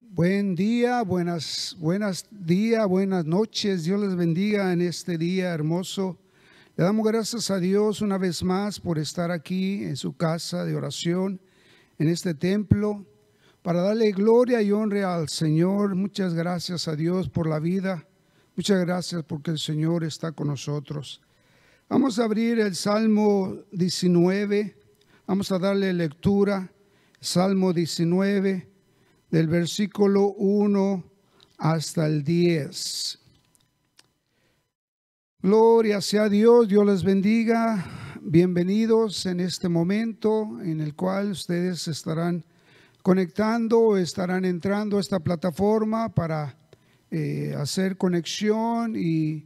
Buen día, buenas noches. Dios les bendiga en este día hermoso. Le damos gracias a Dios una vez más por estar aquí en su casa de oración, en este templo, para darle gloria y honra al Señor. Muchas gracias a Dios por la vida. Muchas gracias porque el Señor está con nosotros. Vamos a abrir el Salmo 19. Vamos a darle lectura. Salmo 19. Del versículo 1 hasta el 10. Gloria sea a Dios, Dios les bendiga. Bienvenidos en este momento en el cual ustedes estarán conectando, estarán entrando a esta plataforma para hacer conexión y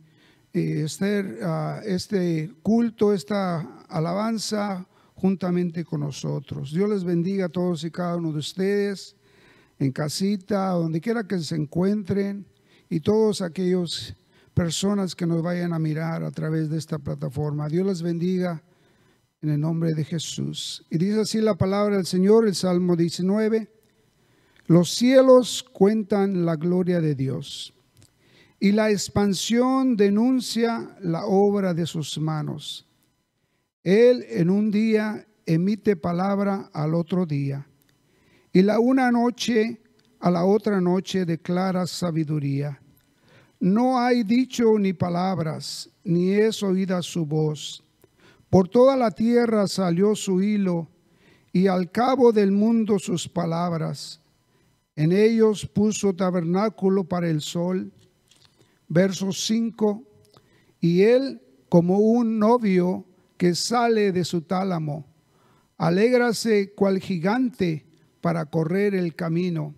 este culto, esta alabanza juntamente con nosotros. Dios les bendiga a todos y cada uno de ustedes, en casita, donde quiera que se encuentren, y todos aquellos personas que nos vayan a mirar a través de esta plataforma. Dios les bendiga en el nombre de Jesús. Y dice así la palabra del Señor, el Salmo 19. Los cielos cuentan la gloria de Dios, y la expansión denuncia la obra de sus manos. Él en un día emite palabra al otro día, y la una noche a la otra noche declara sabiduría. No hay dicho ni palabras, ni es oída su voz. Por toda la tierra salió su hilo, y al cabo del mundo sus palabras. En ellos puso tabernáculo para el sol. Verso 5. Y él, como un novio que sale de su tálamo, alégrase cual gigante para correr el camino.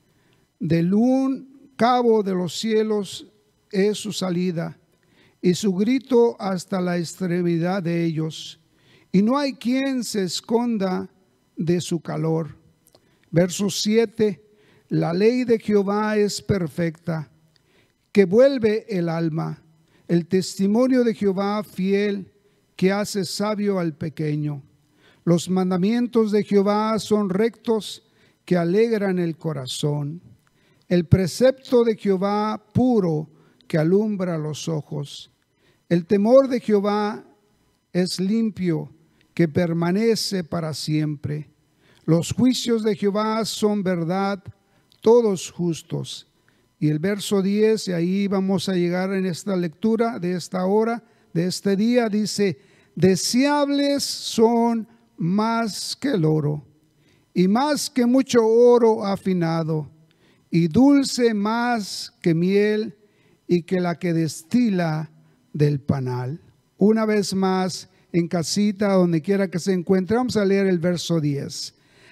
Del un cabo de los cielos es su salida, y su grito hasta la extremidad de ellos, y no hay quien se esconda de su calor. Verso 7. La ley de Jehová es perfecta, que vuelve el alma. El testimonio de Jehová fiel, que hace sabio al pequeño. Los mandamientos de Jehová son rectos, que alegran el corazón. El precepto de Jehová puro, que alumbra los ojos. El temor de Jehová es limpio, que permanece para siempre. Los juicios de Jehová son verdad, todos justos. Y el verso 10, y ahí vamos a llegar en esta lectura de esta hora, de este día, dice: deseables son más que el oro, y más que mucho oro afinado, y dulce más que miel, y que la que destila del panal. Una vez más, en casita, donde quiera que se encuentre, vamos a leer el verso 10.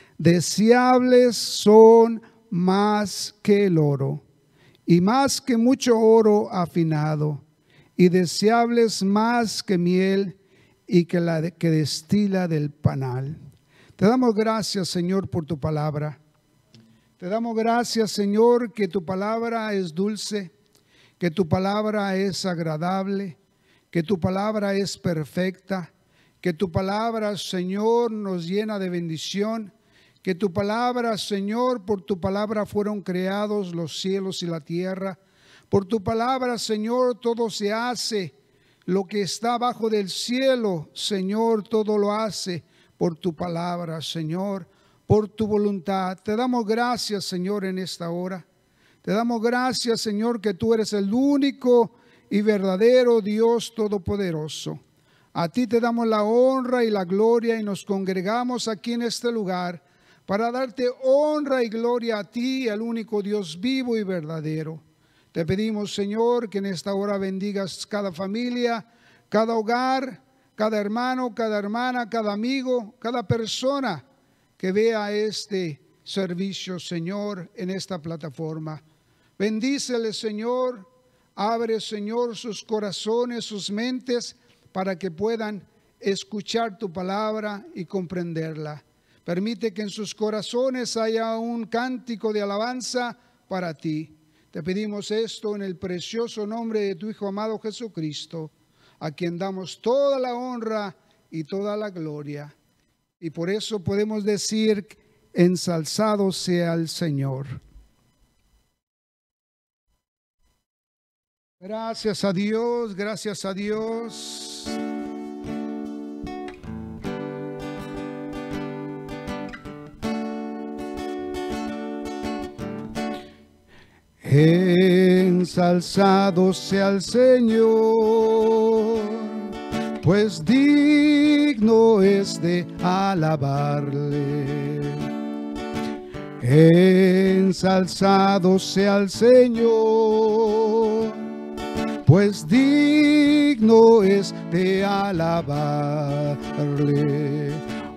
Deseables son más que el oro, y más que mucho oro afinado, y deseables más que miel, y que la que destila del panal. Te damos gracias, Señor, por tu palabra. Te damos gracias, Señor, que tu palabra es dulce, que tu palabra es agradable, que tu palabra es perfecta, que tu palabra, Señor, nos llena de bendición, que tu palabra, Señor, por tu palabra fueron creados los cielos y la tierra. Por tu palabra, Señor, todo se hace. Lo que está abajo del cielo, Señor, todo lo hace por tu palabra, Señor, por tu voluntad. Te damos gracias, Señor, en esta hora. Te damos gracias, Señor, que tú eres el único y verdadero Dios todopoderoso. A ti te damos la honra y la gloria, y nos congregamos aquí en este lugar para darte honra y gloria a ti, el único Dios vivo y verdadero. Te pedimos, Señor, que en esta hora bendigas cada familia, cada hogar, cada hermano, cada hermana, cada amigo, cada persona que vea este servicio, Señor, en esta plataforma. Bendícele, Señor. Abre, Señor, sus corazones, sus mentes, para que puedan escuchar tu palabra y comprenderla. Permite que en sus corazones haya un cántico de alabanza para ti. Te pedimos esto en el precioso nombre de tu Hijo amado Jesucristo, a quien damos toda la honra y toda la gloria. Y por eso podemos decir: ensalzado sea el Señor. Gracias a Dios, gracias a Dios. Ensalzado sea el Señor, pues digno es de alabarle. Ensalzado sea el Señor, pues digno es de alabarle.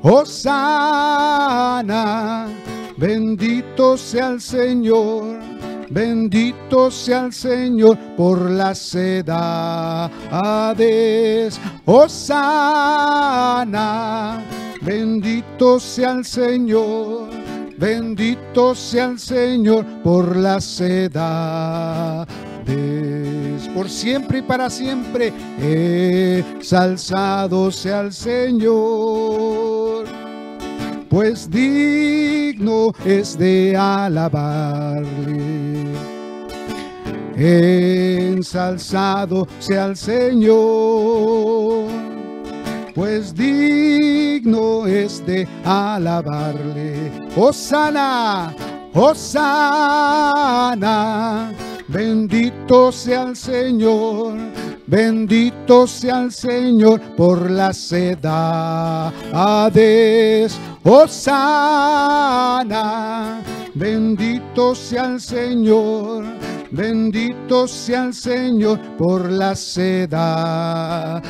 Hosana, bendito sea el Señor, bendito sea el Señor por las edades. Hosana, bendito sea el Señor, bendito sea el Señor por las edades. Por siempre y para siempre, exalzado sea el Señor, pues digno es de alabarle. Ensalzado sea el Señor, pues digno es de alabarle. Hosana, Hosana, bendito sea el Señor, bendito sea el Señor por las edades. Hosana, bendito sea el Señor, bendito sea el Señor por las edades.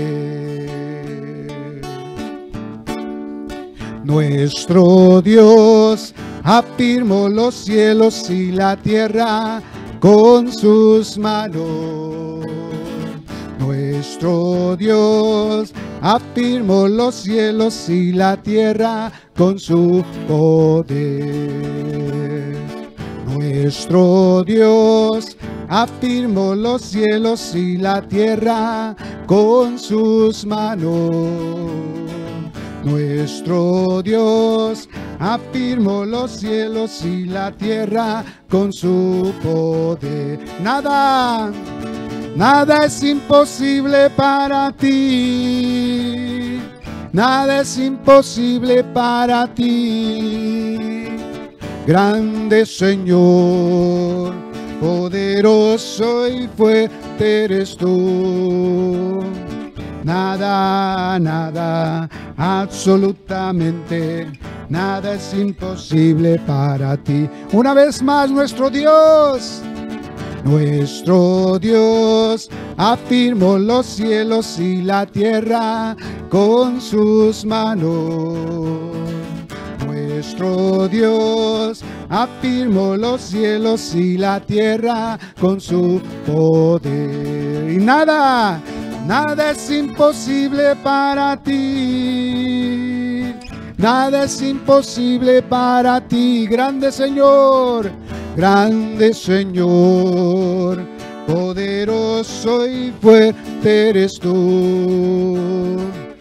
Nuestro Dios afirmó los cielos y la tierra con sus manos. Nuestro Dios afirmó los cielos y la tierra con su poder. Nuestro Dios afirmó los cielos y la tierra con sus manos. Nuestro Dios afirmó los cielos y la tierra con su poder. Nada es imposible para ti. Nada es imposible para ti. Grande Señor, poderoso y fuerte eres tú. Nada, absolutamente nada es imposible para ti. Una vez más, nuestro Dios afirmó los cielos y la tierra con sus manos. Nuestro Dios afirmó los cielos y la tierra con su poder. Y nada es imposible para ti. Nada es imposible para ti. Grande Señor, poderoso y fuerte eres tú.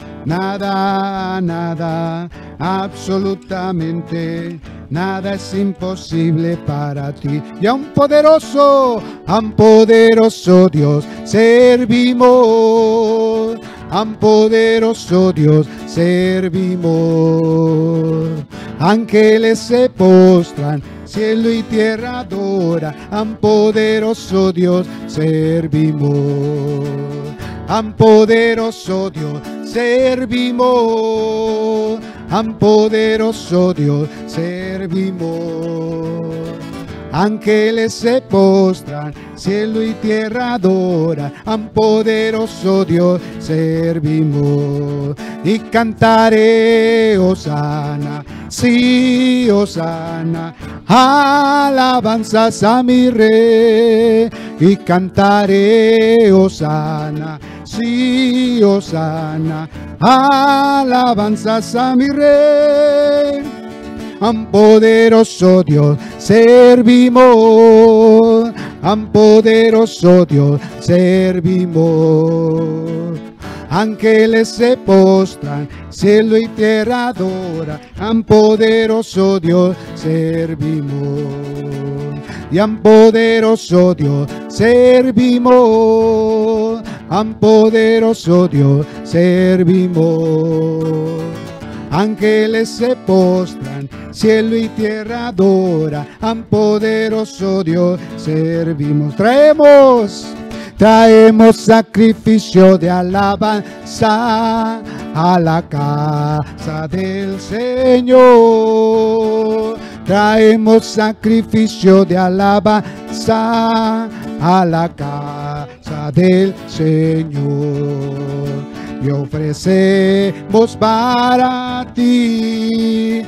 Nada, absolutamente nada es imposible para ti. Y a un poderoso Dios servimos. A un poderoso Dios servimos. Ángeles se postran, cielo y tierra adora. A un poderoso Dios servimos. A un poderoso Dios servimos. A un poderoso Dios servimos. Ángeles se postran, cielo y tierra adora. A un poderoso Dios servimos. Y cantaré hosana, sí, hosana, alabanzas a mi Rey. Y cantaré hosana, sí, hosana, alabanzas a mi Rey. A un poderoso Dios servimos. A un poderoso Dios servimos. Ángeles se postran, cielo y tierra adora. A un poderoso Dios servimos. Y a un poderoso Dios servimos, a un poderoso Dios servimos. Ángeles se postran, cielo y tierra adora, a un poderoso Dios servimos. Traemos sacrificio de alabanza a la casa del Señor. Traemos sacrificio de alabanza a la casa del Señor. Y ofrecemos para ti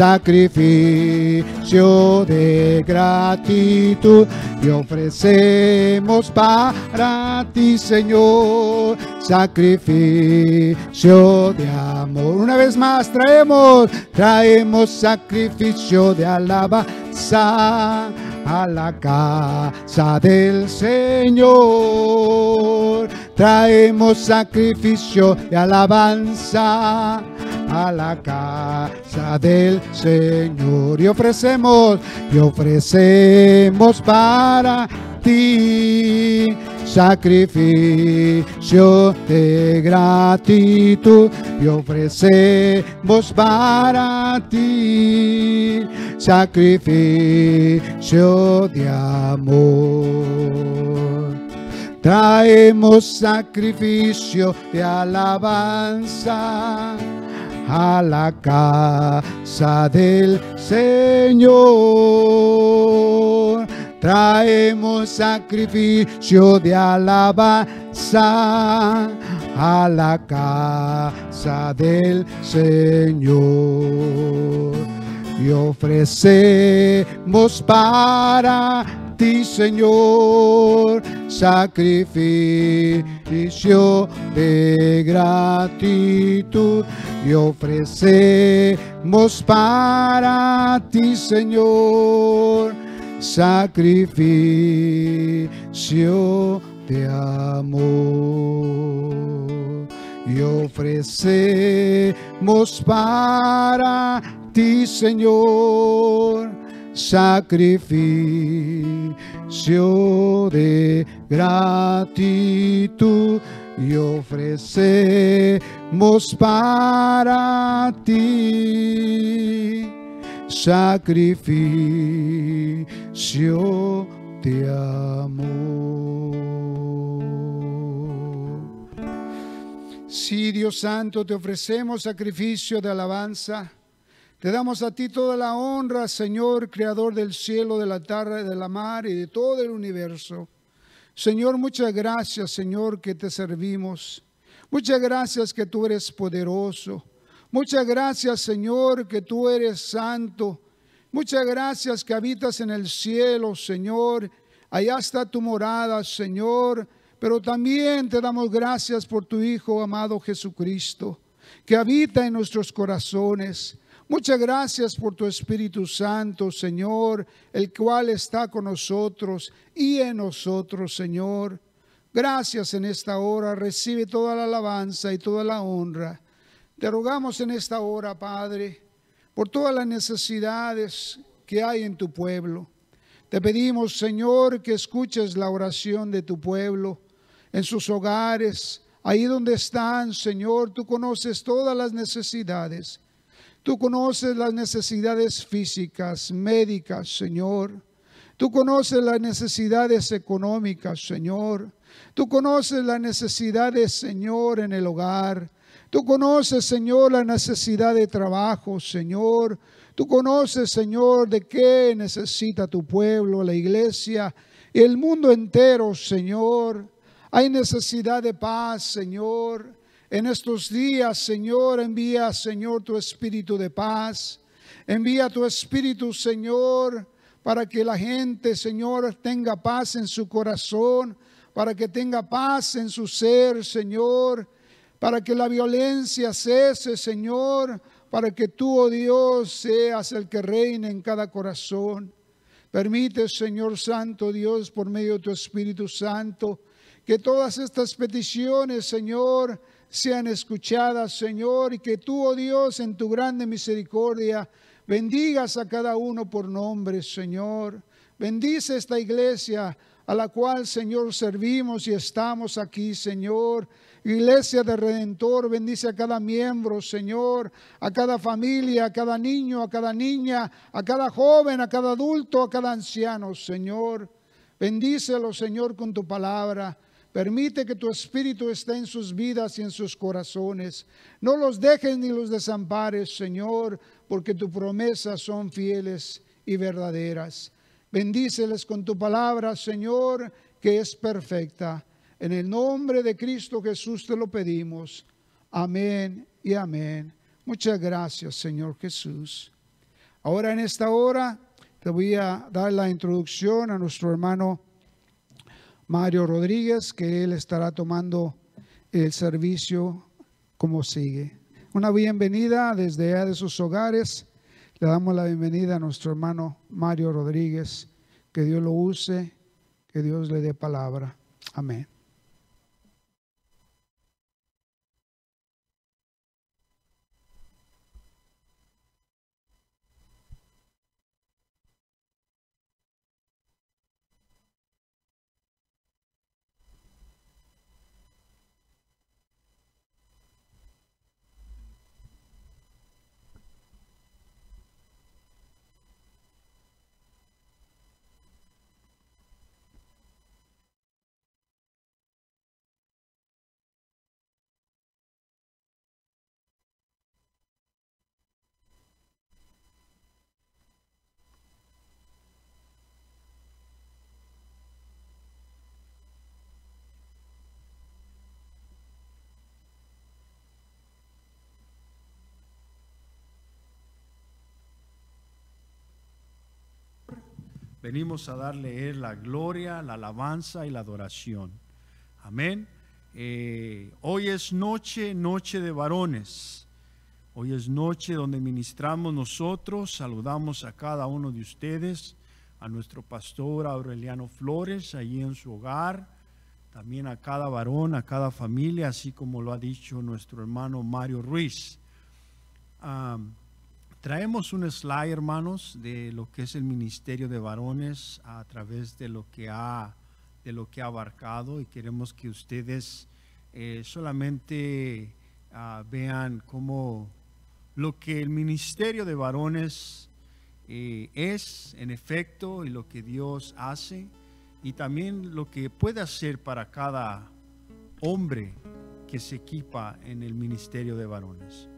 sacrificio de gratitud. Y ofrecemos para ti, Señor, sacrificio de amor. Una vez más traemos sacrificio de alabanza a la casa del Señor. Traemos sacrificio de alabanza a la casa del Señor. Y ofrecemos para ti sacrificio de gratitud. Y ofrecemos para ti sacrificio de amor. Traemos sacrificio de alabanza a la casa del Señor. Traemos sacrificio de alabanza a la casa del Señor. Y ofrecemos para ti, Señor, sacrificio de gratitud. Y ofrecemos para ti, Señor, sacrificio de amor. Y ofrecemos para ti, Señor, sacrificio de gratitud. Y ofrecemos para ti sacrificio de amor. Sí, Dios Santo, te ofrecemos sacrificio de alabanza. Te damos a ti toda la honra, Señor, Creador del cielo, de la tierra, de la mar y de todo el universo. Señor, muchas gracias, Señor, que te servimos. Muchas gracias que tú eres poderoso. Muchas gracias, Señor, que tú eres santo. Muchas gracias que habitas en el cielo, Señor. Allá está tu morada, Señor. Pero también te damos gracias por tu Hijo amado Jesucristo, que habita en nuestros corazones. Muchas gracias por tu Espíritu Santo, Señor, el cual está con nosotros y en nosotros, Señor. Gracias en esta hora. Recibe toda la alabanza y toda la honra. Te rogamos en esta hora, Padre, por todas las necesidades que hay en tu pueblo. Te pedimos, Señor, que escuches la oración de tu pueblo en sus hogares, ahí donde están, Señor. Tú conoces todas las necesidades. Tú conoces las necesidades físicas, médicas, Señor. Tú conoces las necesidades económicas, Señor. Tú conoces las necesidades, Señor, en el hogar. Tú conoces, Señor, la necesidad de trabajo, Señor. Tú conoces, Señor, de qué necesita tu pueblo, la iglesia y el mundo entero, Señor. Hay necesidad de paz, Señor. En estos días, Señor, envía, Señor, tu espíritu de paz. Envía tu espíritu, Señor, para que la gente, Señor, tenga paz en su corazón, para que tenga paz en su ser, Señor, para que la violencia cese, Señor, para que tú, oh Dios, seas el que reine en cada corazón. Permite, Señor Santo Dios, por medio de tu Espíritu Santo, que todas estas peticiones, Señor, sean escuchadas, Señor, y que tú, oh Dios, en tu grande misericordia, bendigas a cada uno por nombre, Señor. Bendice esta iglesia a la cual, Señor, servimos y estamos aquí, Señor. Iglesia de Redentor, bendice a cada miembro, Señor, a cada familia, a cada niño, a cada niña, a cada joven, a cada adulto, a cada anciano, Señor. Bendícelo, Señor, con tu palabra. Permite que tu Espíritu esté en sus vidas y en sus corazones. No los dejes ni los desampares, Señor, porque tus promesas son fieles y verdaderas. Bendíceles con tu palabra, Señor, que es perfecta. En el nombre de Cristo Jesús te lo pedimos. Amén y amén. Muchas gracias, Señor Jesús. Ahora en esta hora te voy a dar la introducción a nuestro hermano Mario Rodríguez, que él estará tomando el servicio como sigue. Una bienvenida desde allá de sus hogares. Le damos la bienvenida a nuestro hermano Mario Rodríguez. Que Dios lo use, que Dios le dé palabra. Amén. Venimos a darle la gloria, la alabanza y la adoración. Amén. Hoy es noche de varones. Hoy es noche donde ministramos nosotros. Saludamos a cada uno de ustedes, a nuestro pastor Aureliano Flores, allí en su hogar. También a cada varón, a cada familia, así como lo ha dicho nuestro hermano Mario Ruiz. Traemos un slide, hermanos, de lo que es el ministerio de varones a través de lo que ha abarcado, y queremos que ustedes solamente vean cómo lo que el ministerio de varones es en efecto, y lo que Dios hace, y también lo que puede hacer para cada hombre que se equipa en el ministerio de varones.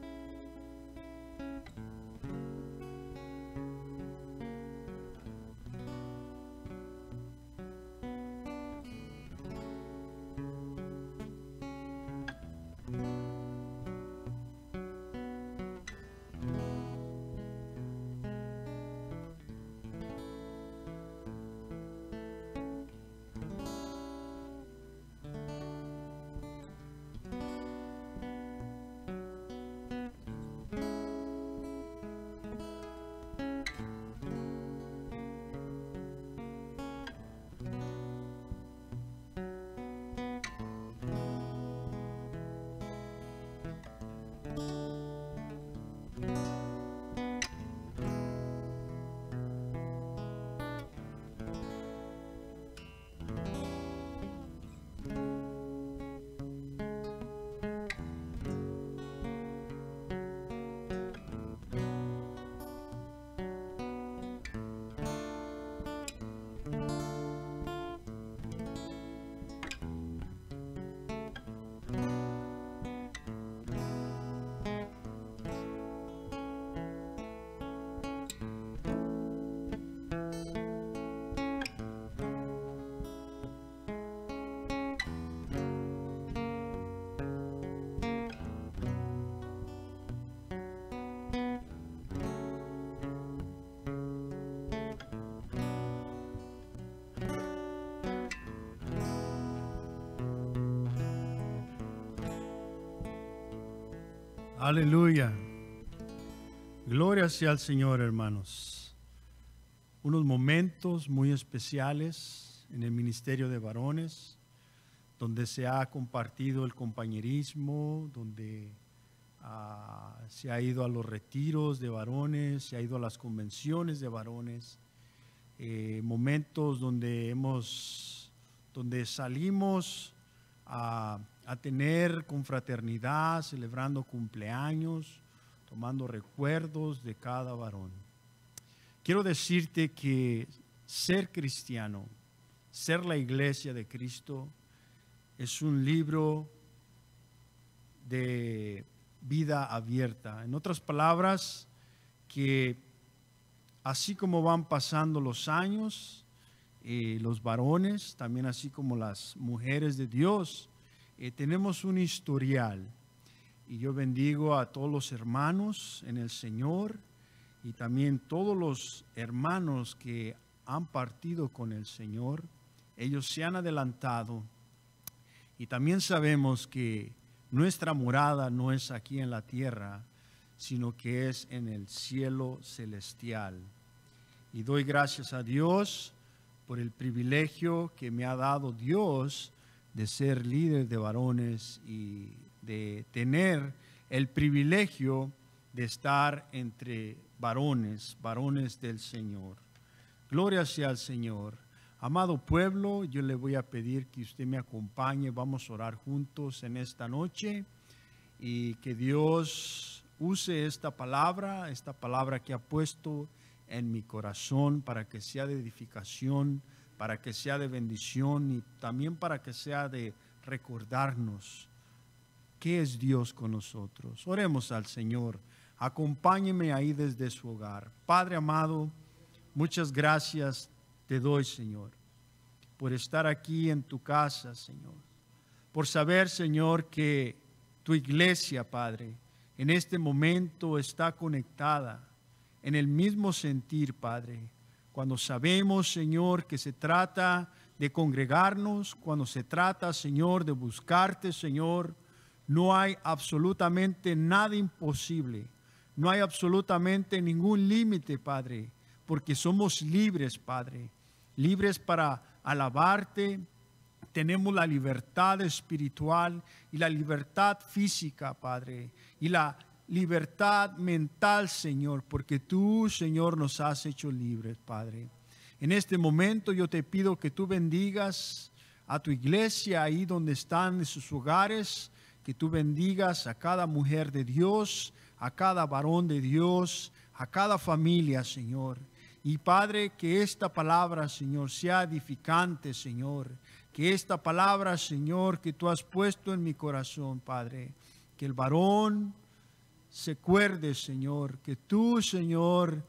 Aleluya. Gloria sea al Señor, hermanos. Unos momentos muy especiales en el ministerio de varones, donde se ha compartido el compañerismo, donde se ha ido a los retiros de varones, se ha ido a las convenciones de varones, momentos donde salimos a tener confraternidad, celebrando cumpleaños, tomando recuerdos de cada varón. Quiero decirte que ser cristiano, ser la iglesia de Cristo, es un libro de vida abierta. En otras palabras, que así como van pasando los años, los varones, también así como las mujeres de Dios, tenemos un historial. Y yo bendigo a todos los hermanos en el Señor y también todos los hermanos que han partido con el Señor. Ellos se han adelantado y también sabemos que nuestra morada no es aquí en la tierra, sino que es en el cielo celestial. Y doy gracias a Dios por el privilegio que me ha dado Dios de ser líder de varones y de tener el privilegio de estar entre varones del Señor. Gloria sea al Señor. Amado pueblo, yo le voy a pedir que usted me acompañe. Vamos a orar juntos en esta noche y que Dios use esta palabra que ha puesto en mi corazón para que sea de edificación, para que sea de bendición y también para que sea de recordarnos qué es Dios con nosotros. Oremos al Señor. Acompáñeme ahí desde su hogar. Padre amado, muchas gracias te doy, Señor, por estar aquí en tu casa, Señor. Por saber, Señor, que tu iglesia, Padre, en este momento está conectada en el mismo sentir, Padre. Cuando sabemos, Señor, que se trata de congregarnos, cuando se trata, Señor, de buscarte, Señor, no hay absolutamente nada imposible. No hay absolutamente ningún límite, Padre, porque somos libres, Padre. Libres para alabarte. Tenemos la libertad espiritual y la libertad física, Padre. Y la libertad mental, Señor, porque tú, Señor, nos has hecho libres, Padre. En este momento yo te pido que tú bendigas a tu iglesia ahí donde están en sus hogares, que tú bendigas a cada mujer de Dios, a cada varón de Dios, a cada familia, Señor. Y Padre, que esta palabra, Señor, sea edificante, Señor. Que esta palabra, Señor, que tú has puesto en mi corazón, Padre, que el varón se acuerde, Señor, que tú, Señor,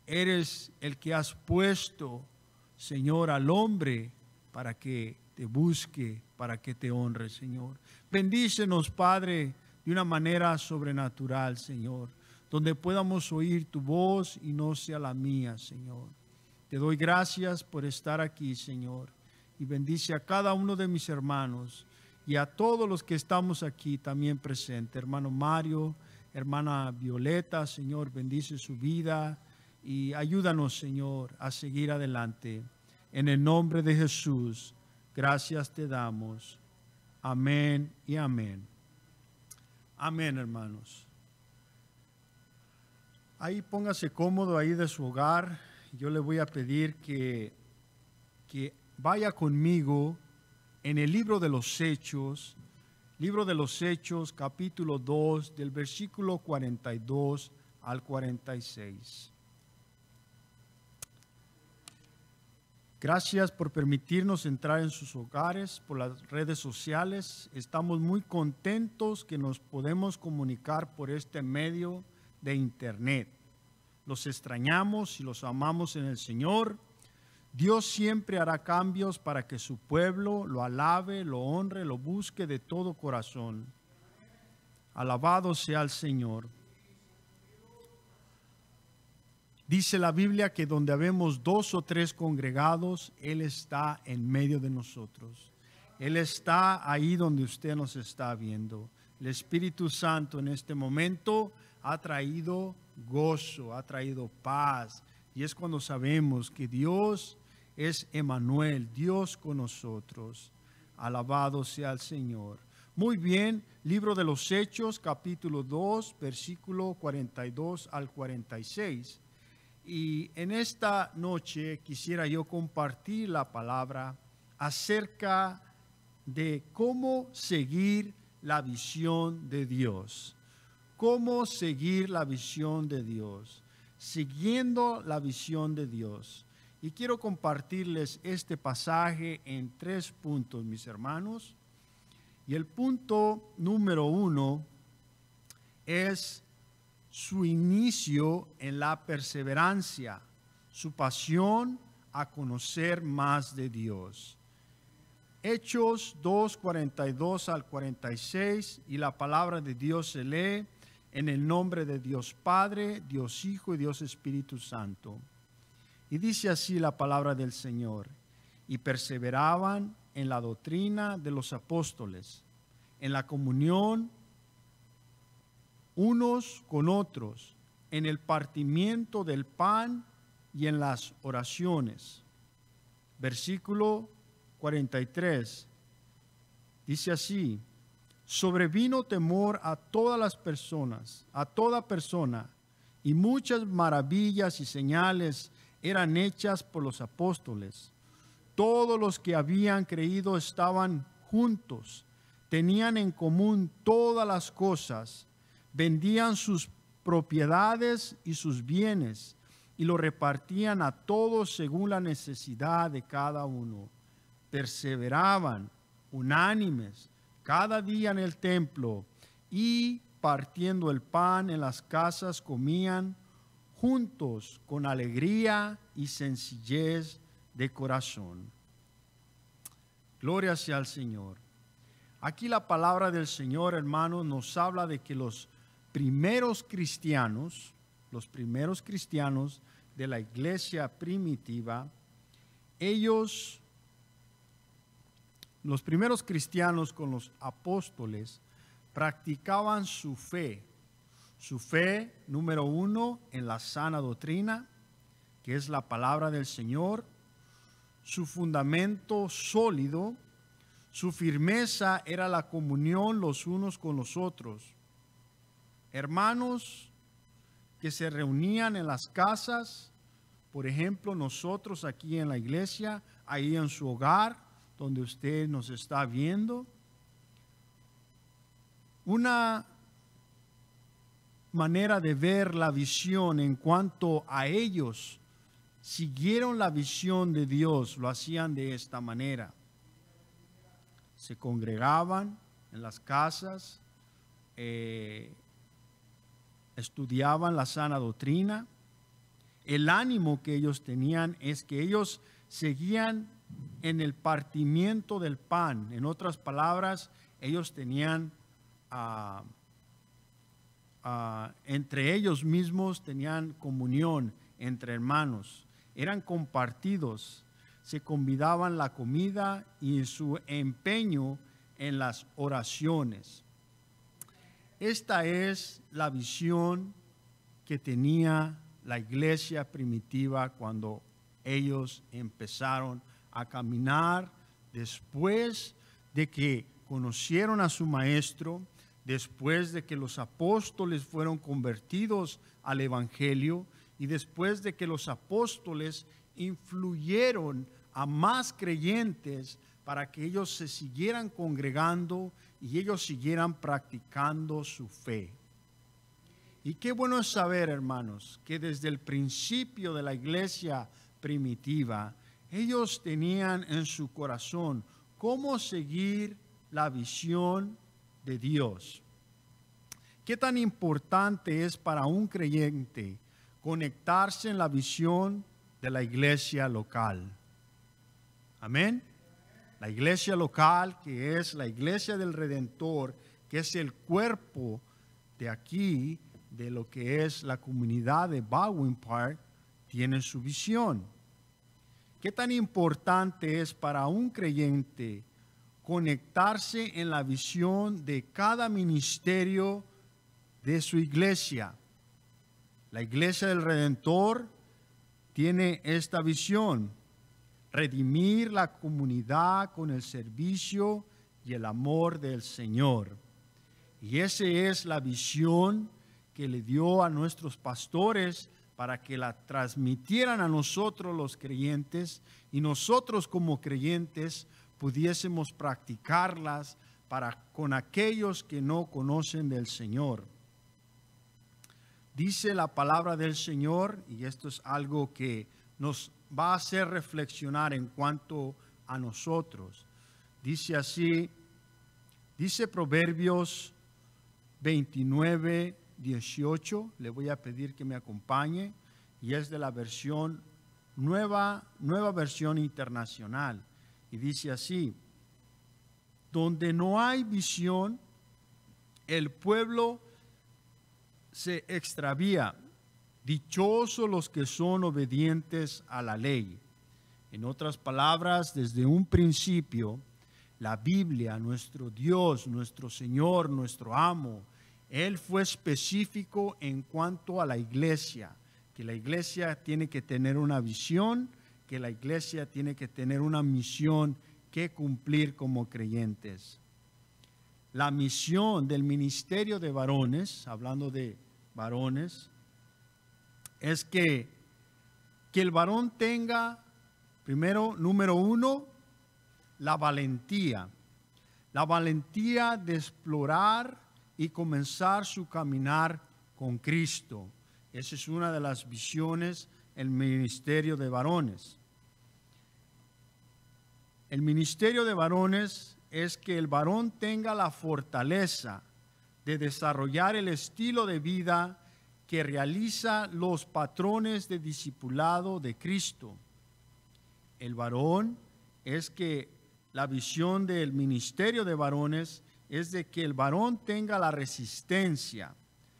eres el que has puesto, Señor, al hombre para que te busque, para que te honre, Señor. Bendícenos, Padre, de una manera sobrenatural, Señor, donde podamos oír tu voz y no sea la mía, Señor. Te doy gracias por estar aquí, Señor, y bendice a cada uno de mis hermanos y a todos los que estamos aquí también presentes. Hermano Mario, hermana Violeta, Señor, bendice su vida y ayúdanos, Señor, a seguir adelante. En el nombre de Jesús, gracias te damos. Amén y amén. Amén, hermanos. Ahí póngase cómodo ahí de su hogar. Yo le voy a pedir que vaya conmigo en el libro de los Hechos, capítulo 2, del versículo 42 al 46. Gracias por permitirnos entrar en sus hogares por las redes sociales. Estamos muy contentos que nos podemos comunicar por este medio de internet. Los extrañamos y los amamos en el Señor. Dios siempre hará cambios para que su pueblo lo alabe, lo honre, lo busque de todo corazón. Alabado sea el Señor. Dice la Biblia que donde habemos 2 o 3 congregados, Él está en medio de nosotros. Él está ahí donde usted nos está viendo. El Espíritu Santo en este momento ha traído gozo, ha traído paz. Y es cuando sabemos que Dios es Emmanuel, Dios con nosotros. Alabado sea el Señor. Muy bien, libro de los Hechos, capítulo 2, versículo 42 al 46. Y en esta noche quisiera yo compartir la palabra acerca de cómo seguir la visión de Dios. Cómo seguir la visión de Dios. Siguiendo la visión de Dios. Y quiero compartirles este pasaje en 3 puntos, mis hermanos. Y el punto número 1 es su inicio en la perseverancia, su pasión a conocer más de Dios. Hechos 2, 42 al 46, y la palabra de Dios se lee en el nombre de Dios Padre, Dios Hijo y Dios Espíritu Santo. Y dice así la palabra del Señor: y perseveraban en la doctrina de los apóstoles, en la comunión unos con otros, en el partimiento del pan y en las oraciones. Versículo 43, dice así: sobrevino temor a todas las personas, a toda persona, y muchas maravillas y señales eran hechas por los apóstoles. Todos los que habían creído estaban juntos, tenían en común todas las cosas, vendían sus propiedades y sus bienes y lo repartían a todos según la necesidad de cada uno. Perseveraban unánimes cada día en el templo y partiendo el pan en las casas comían juntos con alegría y sencillez de corazón. Gloria sea al Señor. Aquí la palabra del Señor, hermanos, nos habla de que los primeros cristianos de la iglesia primitiva, los primeros cristianos con los apóstoles, practicaban su fe. Su fe, número 1, en la sana doctrina, que es la palabra del Señor. Su fundamento sólido, su firmeza era la comunión los unos con los otros. Hermanos que se reunían en las casas, por ejemplo, nosotros aquí en la iglesia, ahí en su hogar, donde usted nos está viendo. Una manera de ver la visión en cuanto a ellos siguieron la visión de Dios, lo hacían de esta manera. Se congregaban en las casas, estudiaban la sana doctrina. El ánimo que ellos tenían es que ellos seguían en el partimiento del pan. En otras palabras, ellos tenían entre ellos mismos, tenían comunión entre hermanos, eran compartidos, se convidaban la comida y su empeño en las oraciones. Esta es la visión que tenía la iglesia primitiva cuando ellos empezaron a caminar después de que conocieron a su maestro, después de que los apóstoles fueron convertidos al evangelio y después de que los apóstoles influyeron a más creyentes para que ellos se siguieran congregando y ellos siguieran practicando su fe. Y qué bueno es saber, hermanos, que desde el principio de la iglesia primitiva, ellos tenían en su corazón cómo seguir la visión de Dios. ¿Qué tan importante es para un creyente conectarse en la visión de la iglesia local? Amén. La iglesia local, que es la iglesia del Redentor, que es el cuerpo de aquí, de lo que es la comunidad de Baldwin Park, tiene su visión. ¿Qué tan importante es para un creyente conectarse en la visión de cada ministerio de su iglesia? La iglesia del Redentor tiene esta visión: redimir la comunidad con el servicio y el amor del Señor. Y esa es la visión que le dio a nuestros pastores para que la transmitieran a nosotros los creyentes y nosotros como creyentes pudiésemos practicarlas con aquellos que no conocen del Señor. Dice la palabra del Señor, y esto es algo que nos va a hacer reflexionar en cuanto a nosotros. Dice así, dice Proverbios 29, 18, le voy a pedir que me acompañe, y es de la versión nueva versión internacional. Y dice así: donde no hay visión, el pueblo se extravía. Dichosos los que son obedientes a la ley. En otras palabras, desde un principio, la Biblia, nuestro Dios, nuestro Señor, nuestro amo, Él fue específico en cuanto a la iglesia, que la iglesia tiene que tener una visión, que la iglesia tiene que tener una misión que cumplir como creyentes. La misión del ministerio de varones, hablando de varones, es que el varón tenga, primero, número uno, la valentía de explorar y comenzar su caminar con Cristo. Esa es una de las visiones del ministerio de varones. El ministerio de varones es que el varón tenga la fortaleza de desarrollar el estilo de vida que realiza los patrones de discipulado de Cristo. El varón es que la visión del ministerio de varones es de que el varón tenga la resistencia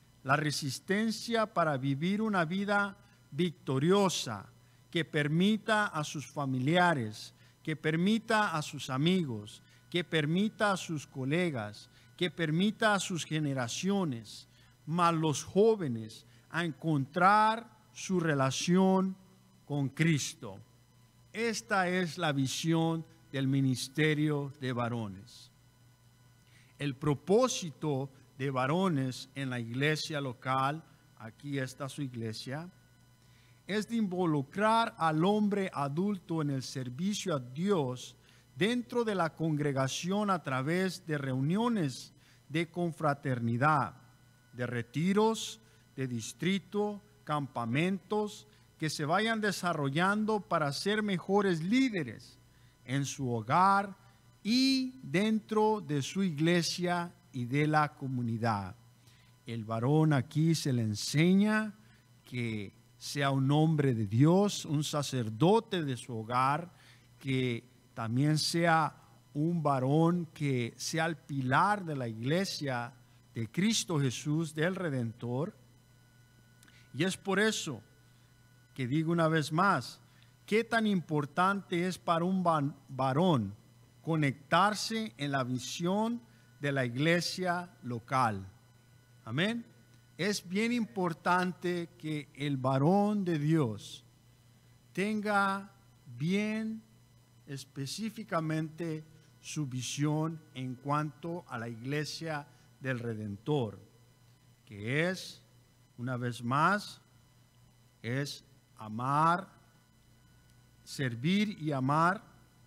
para vivir una vida victoriosa, que permita a sus familiares, que permita a sus amigos, que permita a sus colegas, que permita a sus generaciones, más los jóvenes, a encontrar su relación con Cristo. Esta es la visión del ministerio de varones. El propósito de varones en la iglesia local, aquí está su iglesia, es de involucrar al hombre adulto en el servicio a Dios dentro de la congregación a través de reuniones de confraternidad, de retiros, de distrito, campamentos que se vayan desarrollando para ser mejores líderes en su hogar y dentro de su iglesia y de la comunidad. El varón aquí se le enseña que sea un hombre de Dios, un sacerdote de su hogar, que también sea un varón que sea el pilar de la iglesia de Cristo Jesús, del Redentor. Y es por eso que digo una vez más, qué tan importante es para un varón conectarse en la visión de la iglesia local. Amén. Es bien importante que el varón de Dios tenga bien específicamente su visión en cuanto a la iglesia del Redentor, que es, una vez más, es amar, servir y amar,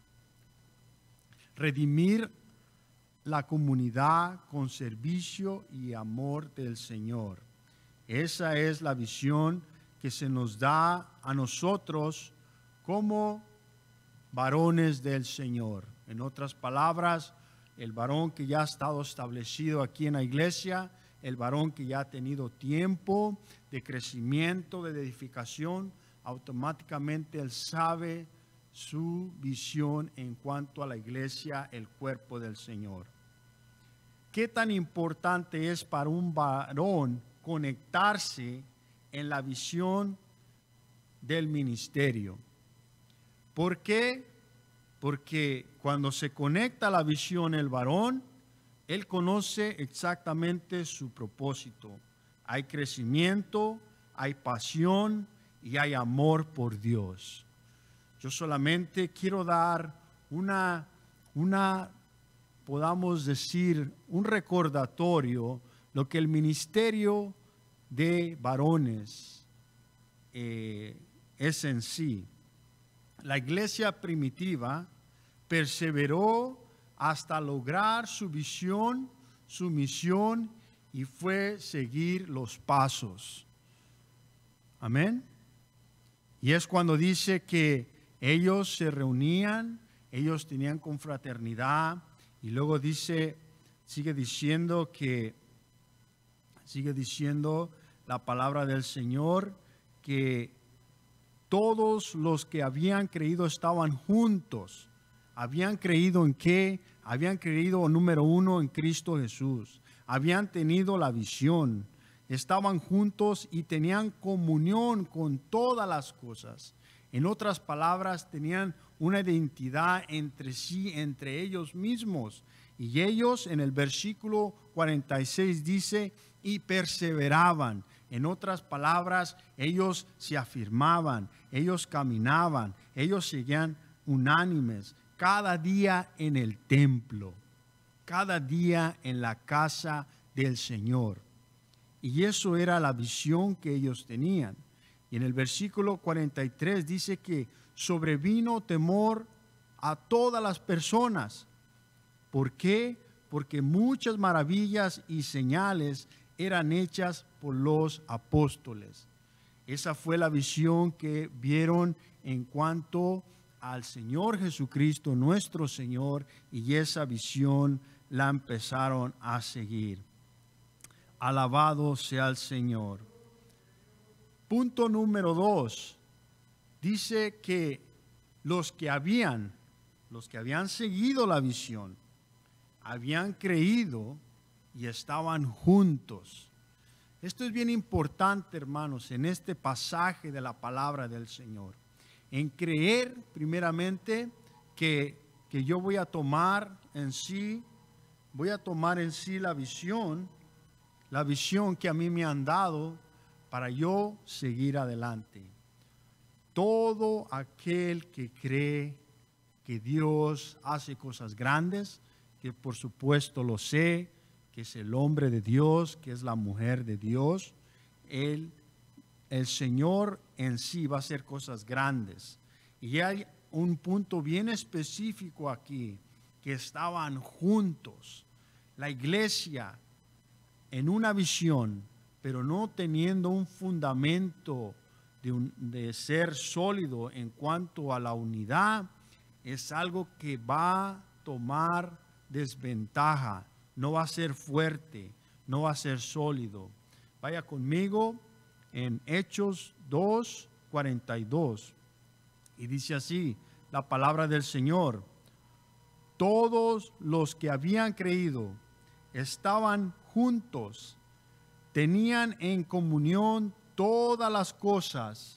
redimir la comunidad con servicio y amor del Señor. Esa es la visión que se nos da a nosotros como varones del Señor. En otras palabras, el varón que ya ha estado establecido aquí en la iglesia, el varón que ya ha tenido tiempo de crecimiento, de edificación, automáticamente él sabe su visión en cuanto a la iglesia, el cuerpo del Señor. ¿Qué tan importante es para un varón conectarse en la visión del ministerio? ¿Por qué? Porque cuando se conecta a la visión el varón, él conoce exactamente su propósito. Hay crecimiento, hay pasión y hay amor por Dios. Yo solamente quiero dar una podamos decir un recordatorio lo que el ministerio de varones es en sí. La iglesia primitiva perseveró hasta lograr su visión, su misión, y fue seguir los pasos. Amén. Y es cuando dice que ellos se reunían, ellos tenían confraternidad, y luego sigue diciendo la palabra del Señor, que todos los que habían creído estaban juntos. ¿Habían creído en qué? Habían creído, número uno, en Cristo Jesús. Habían tenido la visión. Estaban juntos y tenían comunión con todas las cosas. En otras palabras, tenían una identidad entre sí, entre ellos mismos. Y ellos, en el versículo 46 dice, y perseveraban. En otras palabras, ellos se afirmaban, ellos caminaban, ellos seguían unánimes, cada día en el templo, cada día en la casa del Señor. Y eso era la visión que ellos tenían. Y en el versículo 43 dice que sobrevino temor a todas las personas. ¿Por qué? Porque muchas maravillas y señales eran hechas por los apóstoles. Esa fue la visión que vieron en cuanto al Señor Jesucristo, nuestro Señor, y esa visión la empezaron a seguir. Alabado sea el Señor. Punto número 2. Dice que los que habían seguido la visión, habían creído y estaban juntos. Esto es bien importante, hermanos, en este pasaje de la palabra del Señor. En creer, primeramente, que yo voy a tomar en sí la visión que a mí me han dado para yo seguir adelante. Todo aquel que cree que Dios hace cosas grandes, que por supuesto lo sé, que es el hombre de Dios, que es la mujer de Dios, el Señor en sí va a hacer cosas grandes. Y hay un punto bien específico aquí, que estaban juntos. La iglesia en una visión, pero no teniendo un fundamento de ser sólido en cuanto a la unidad, es algo que va a tomar desventaja. No va a ser fuerte, no va a ser sólido. Vaya conmigo en Hechos 2:42. Y dice así la palabra del Señor. Todos los que habían creído estaban juntos, tenían en comunión todas las cosas,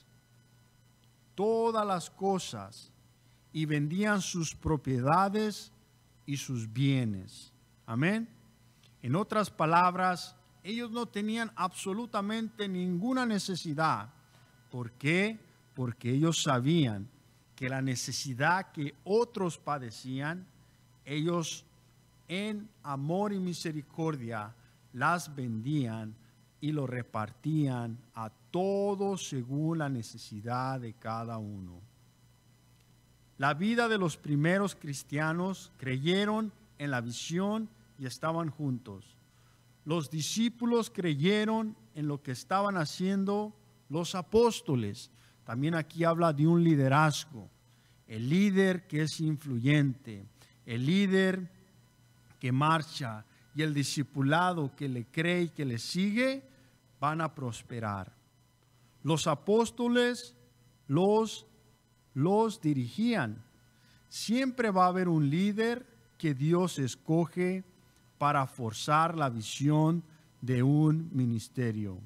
y vendían sus propiedades y sus bienes. Amén. En otras palabras, ellos no tenían absolutamente ninguna necesidad. ¿Por qué? Porque ellos sabían que la necesidad que otros padecían, ellos en amor y misericordia las vendían y lo repartían a todos según la necesidad de cada uno. La vida de los primeros cristianos creyeron en la visión y estaban juntos. Los discípulos creyeron en lo que estaban haciendo los apóstoles. También aquí habla de un liderazgo. El líder que es influyente, el líder que marcha y el discipulado que le cree y que le sigue van a prosperar. Los apóstoles los dirigían. Siempre va a haber un líder que Dios escoge para forzar la visión de un ministerio.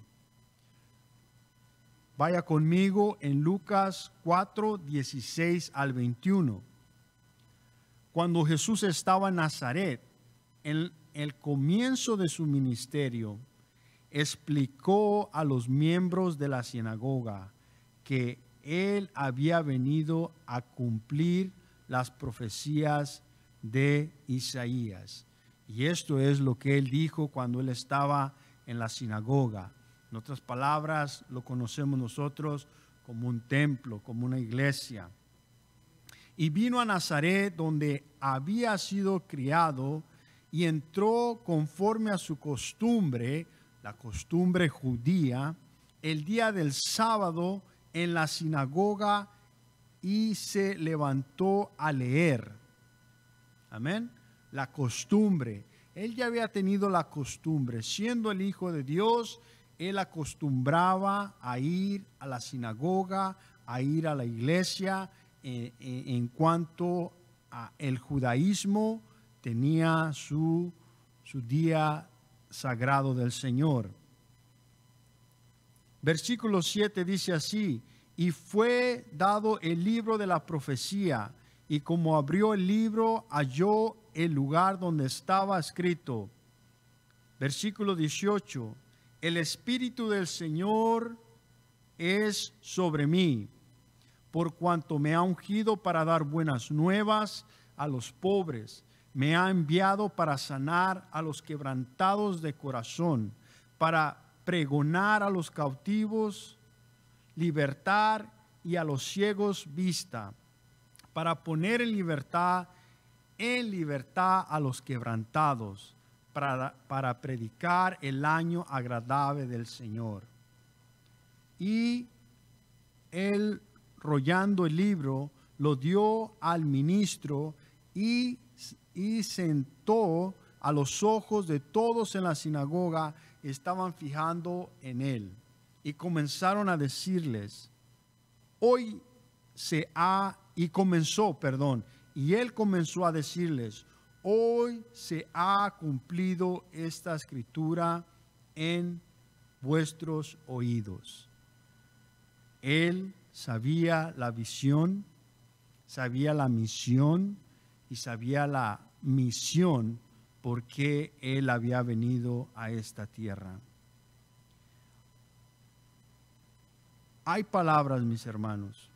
Vaya conmigo en Lucas 4:16 al 21. Cuando Jesús estaba en Nazaret, en el comienzo de su ministerio, explicó a los miembros de la sinagoga que él había venido a cumplir las profecías de Isaías. Y esto es lo que él dijo cuando él estaba en la sinagoga. En otras palabras, lo conocemos nosotros como un templo, como una iglesia. Y vino a Nazaret, donde había sido criado, y entró conforme a su costumbre, la costumbre judía, el día del sábado en la sinagoga, y se levantó a leer. Amén. La costumbre. Él ya había tenido la costumbre. Siendo el Hijo de Dios, él acostumbraba a ir a la sinagoga, a ir a la iglesia. En cuanto a el judaísmo, tenía su día sagrado del Señor. Versículo 7 dice así: y fue dado el libro de la profecía, y como abrió el libro, halló el lugar donde estaba escrito. Versículo 18: el Espíritu del Señor es sobre mí, por cuanto me ha ungido para dar buenas nuevas a los pobres. Me ha enviado para sanar a los quebrantados de corazón, para pregonar a los cautivos libertad, y a los ciegos vista, para poner en libertad a los quebrantados, para predicar el año agradable del Señor. Y él, rollando el libro, lo dio al ministro y sentó a los ojos de todos en la sinagoga, estaban fijando en él. Y comenzaron a decirles, y él comenzó a decirles, hoy se ha cumplido esta escritura en vuestros oídos. Él sabía la visión, sabía la misión y sabía la misión por qué él había venido a esta tierra. Hay palabras, mis hermanos,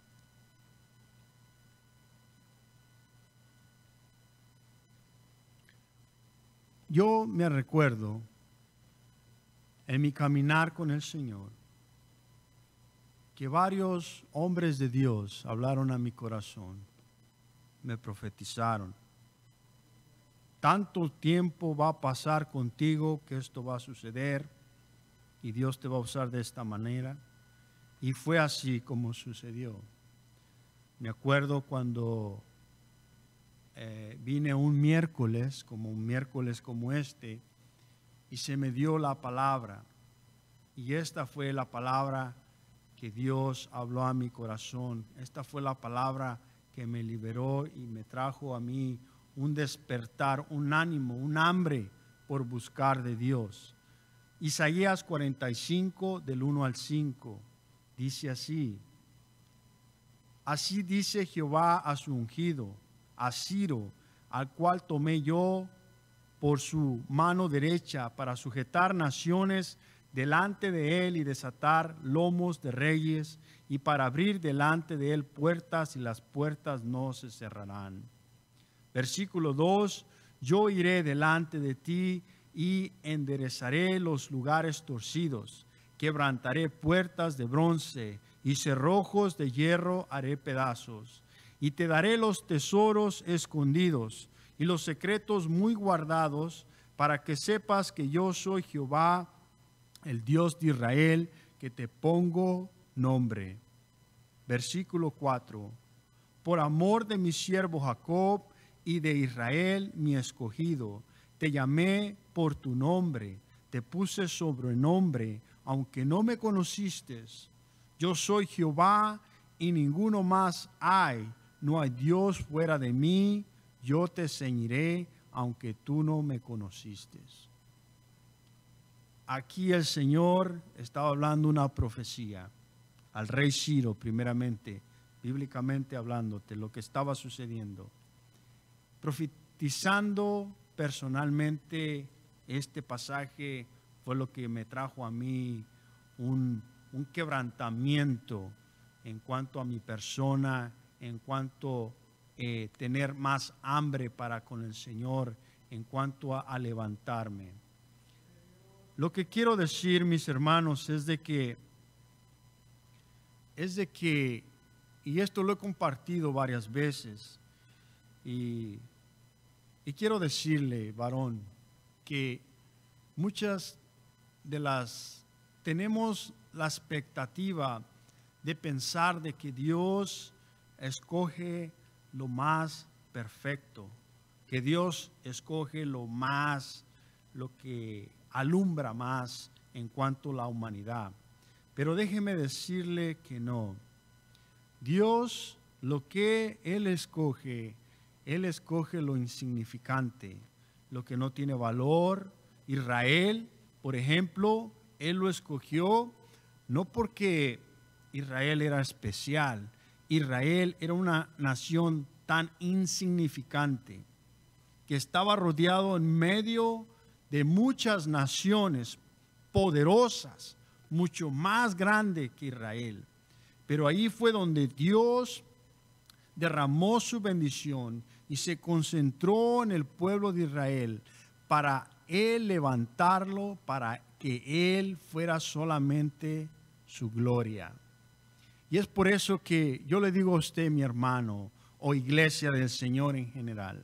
yo me recuerdo en mi caminar con el Señor que varios hombres de Dios hablaron a mi corazón, me profetizaron. Tanto tiempo va a pasar contigo que esto va a suceder y Dios te va a usar de esta manera. Y fue así como sucedió. Me acuerdo cuando vine un miércoles como este, y se me dio la palabra. Y esta fue la palabra que Dios habló a mi corazón. Esta fue la palabra que me liberó y me trajo a mí un despertar, un ánimo, un hambre por buscar de Dios. Isaías 45, del 1 al 5. Dice así: así dice Jehová a su ungido, a Ciro, al cual tomé yo por su mano derecha para sujetar naciones delante de él y desatar lomos de reyes, y para abrir delante de él puertas, y las puertas no se cerrarán. Versículo 2: yo iré delante de ti y enderezaré los lugares torcidos. Quebrantaré puertas de bronce y cerrojos de hierro haré pedazos. Y te daré los tesoros escondidos y los secretos muy guardados, para que sepas que yo soy Jehová, el Dios de Israel, que te pongo nombre. Versículo 4: por amor de mi siervo Jacob y de Israel mi escogido, te llamé por tu nombre, te puse sobrenombre, aunque no me conociste. Yo soy Jehová y ninguno más hay, no hay Dios fuera de mí, yo te ceñiré, aunque tú no me conociste. Aquí el Señor estaba hablando una profecía al rey Ciro, primeramente, bíblicamente hablándote, lo que estaba sucediendo. Profetizando personalmente este pasaje fue lo que me trajo a mí un quebrantamiento en cuanto a mi persona, en cuanto tener más hambre para con el Señor en cuanto a levantarme. Lo que quiero decir, mis hermanos, es de que, y esto lo he compartido varias veces, y quiero decirle, varón, que muchas de tenemos la expectativa de pensar de que Dios escoge lo más perfecto, que Dios escoge lo que alumbra más en cuanto a la humanidad. Pero déjeme decirle que no. Dios, lo que Él escoge lo insignificante, lo que no tiene valor. Israel, por ejemplo, Él lo escogió no porque Israel era especial. Israel era una nación tan insignificante que estaba rodeado en medio de muchas naciones poderosas, mucho más grandes que Israel. Pero ahí fue donde Dios derramó su bendición y se concentró en el pueblo de Israel para Él levantarlo, para que Él fuera solamente su gloria. Y es por eso que yo le digo a usted, mi hermano, o iglesia del Señor en general,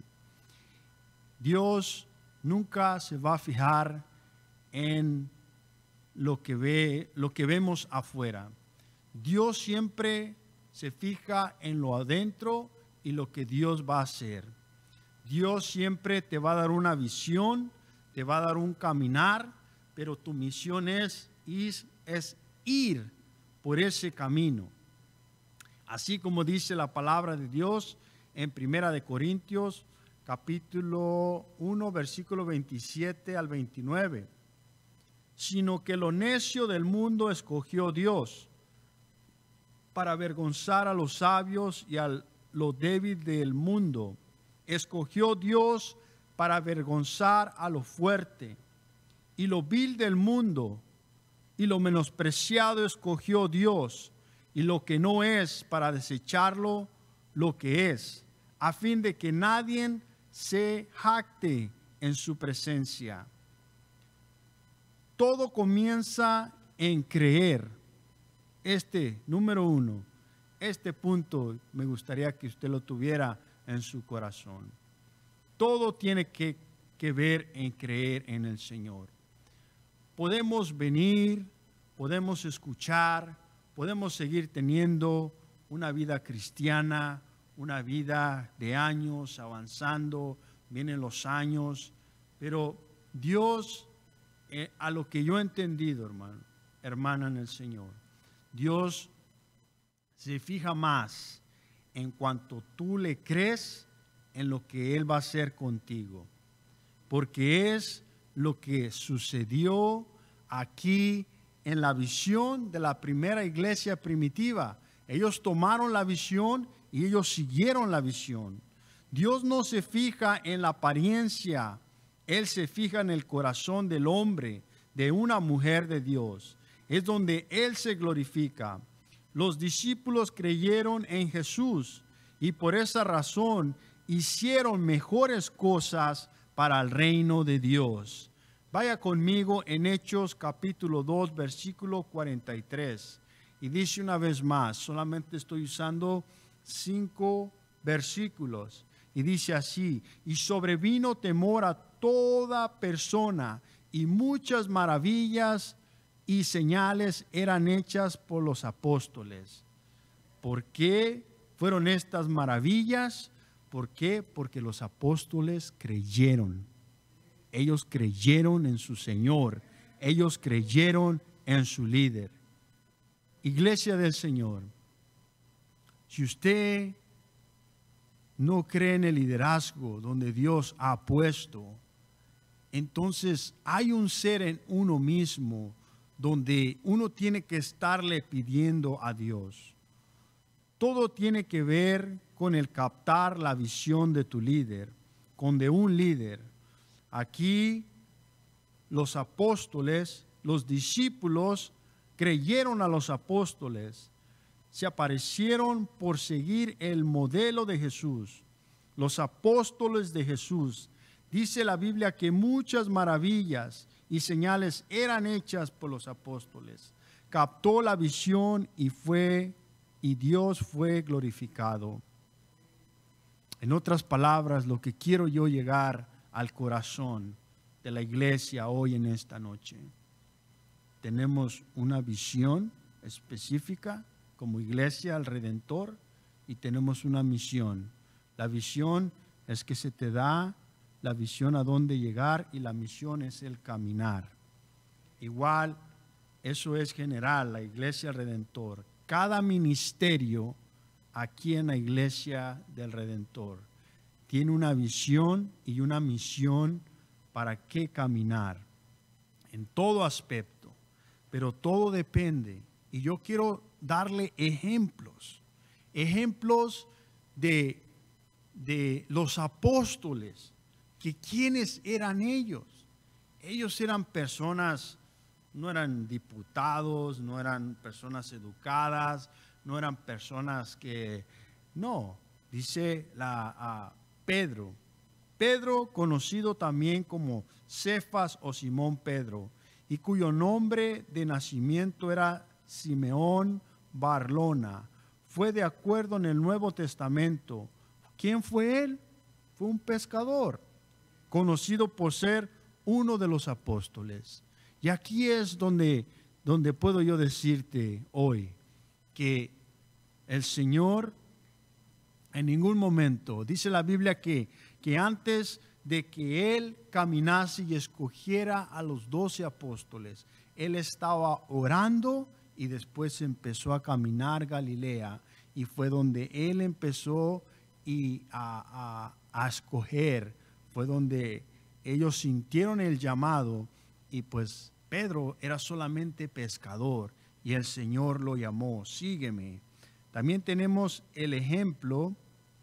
Dios nunca se va a fijar en lo que vemos afuera. Dios siempre se fija en lo adentro y lo que Dios va a hacer. Dios siempre te va a dar una visión, te va a dar un caminar, pero tu misión es ir por ese camino. Así como dice la palabra de Dios en 1 Corintios capítulo 1, versículo 27 al 29. Sino que lo necio del mundo escogió Dios para avergonzar a los sabios y a lo débil del mundo. Escogió Dios para avergonzar a lo fuerte y lo vil del mundo, y lo menospreciado escogió Dios, y lo que no es, para desecharlo lo que es, a fin de que nadie se jacte en su presencia. Todo comienza en creer. Número 1, este punto me gustaría que usted lo tuviera en su corazón. Todo tiene que ver en creer en el Señor. Podemos venir, podemos escuchar, podemos seguir teniendo una vida cristiana, una vida de años, avanzando, vienen los años, pero Dios, a lo que yo he entendido, hermana en el Señor, Dios se fija más en cuanto tú le crees en lo que Él va a hacer contigo, porque es lo que sucedió aquí en la visión de la primera iglesia primitiva. Ellos tomaron la visión y ellos siguieron la visión. Dios no se fija en la apariencia, Él se fija en el corazón del hombre, de una mujer de Dios. Es donde Él se glorifica. Los discípulos creyeron en Jesús y por esa razón hicieron mejores cosas para el reino de Dios. Vaya conmigo en Hechos capítulo 2, versículo 43. Y dice una vez más, solamente estoy usando 5 versículos. Y dice así: y sobrevino temor a toda persona, y muchas maravillas y señales eran hechas por los apóstoles. ¿Por qué fueron estas maravillas? ¿Por qué? Porque los apóstoles creyeron. Ellos creyeron en su Señor. Ellos creyeron en su líder. Iglesia del Señor, si usted no cree en el liderazgo donde Dios ha puesto, entonces hay un ser en uno mismo donde uno tiene que estarle pidiendo a Dios. Todo tiene que ver con el captar la visión de tu líder, con de un líder. Aquí los apóstoles, los discípulos creyeron a los apóstoles. se aparecieron por seguir el modelo de Jesús, los apóstoles de Jesús. Dice la Biblia que muchas maravillas y señales eran hechas por los apóstoles. Captó la visión y Dios fue glorificado. En otras palabras, lo que quiero yo llegar al corazón de la iglesia hoy en esta noche. Tenemos una visión específica como iglesia al Redentor y tenemos una misión. La visión es que se te da la visión a dónde llegar y la misión es el caminar. Igual, eso es general, la iglesia Redentor. Cada ministerio aquí en la iglesia del Redentor tiene una visión y una misión para qué caminar en todo aspecto, pero todo depende. Y yo quiero darle ejemplos de los apóstoles, que quiénes eran ellos. Ellos eran personas, no eran diputados, no eran personas educadas, no eran personas que, no, dice Pedro, conocido también como Cefas o Simón Pedro, y cuyo nombre de nacimiento era Simeón Barlona, fue de acuerdo en el Nuevo Testamento. ¿Quién fue él? Fue un pescador, conocido por ser uno de los apóstoles. Y aquí es donde puedo yo decirte hoy que el Señor en ningún momento, dice la Biblia que antes de que Él caminase y escogiera a los 12 apóstoles, Él estaba orando y después empezó a caminar Galilea y fue donde Él empezó a escoger, fue donde ellos sintieron el llamado y pues Pedro era solamente pescador y el Señor lo llamó, sígueme. También tenemos el ejemplo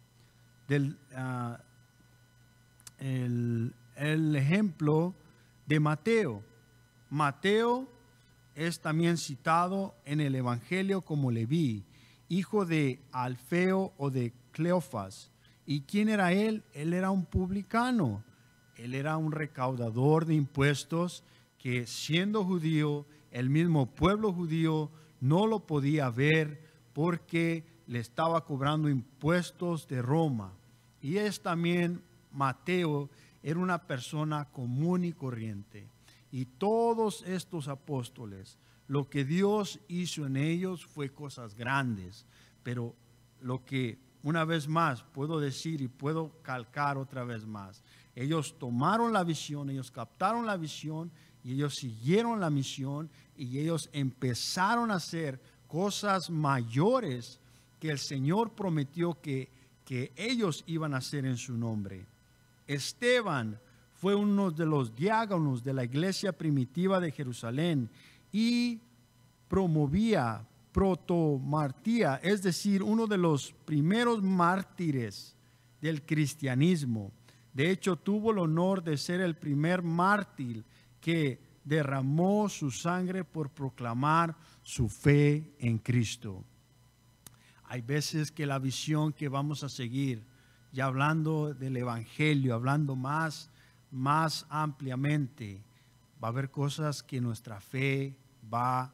el ejemplo de Mateo. Mateo es también citado en el Evangelio como Leví, hijo de Alfeo o de Cleofas. ¿Y quién era él? Él era un publicano. Él era un recaudador de impuestos que, siendo judío, el mismo pueblo judío no lo podía ver porque le estaba cobrando impuestos de Roma. Y es también Mateo, era una persona común y corriente. Y todos estos apóstoles, lo que Dios hizo en ellos fue cosas grandes. Pero lo que una vez más puedo decir y puedo calcar otra vez más, ellos tomaron la visión, ellos captaron la visión y ellos siguieron la misión y ellos empezaron a hacer cosas mayores que el Señor prometió que ellos iban a hacer en su nombre. Esteban fue uno de los diáconos de la iglesia primitiva de Jerusalén y promovía protomartía, es decir, uno de los primeros mártires del cristianismo. De hecho, tuvo el honor de ser el primer mártir que derramó su sangre por proclamar su fe en Cristo. Hay veces que la visión que vamos a seguir, ya hablando del Evangelio, hablando más ampliamente, va a haber cosas que nuestra fe va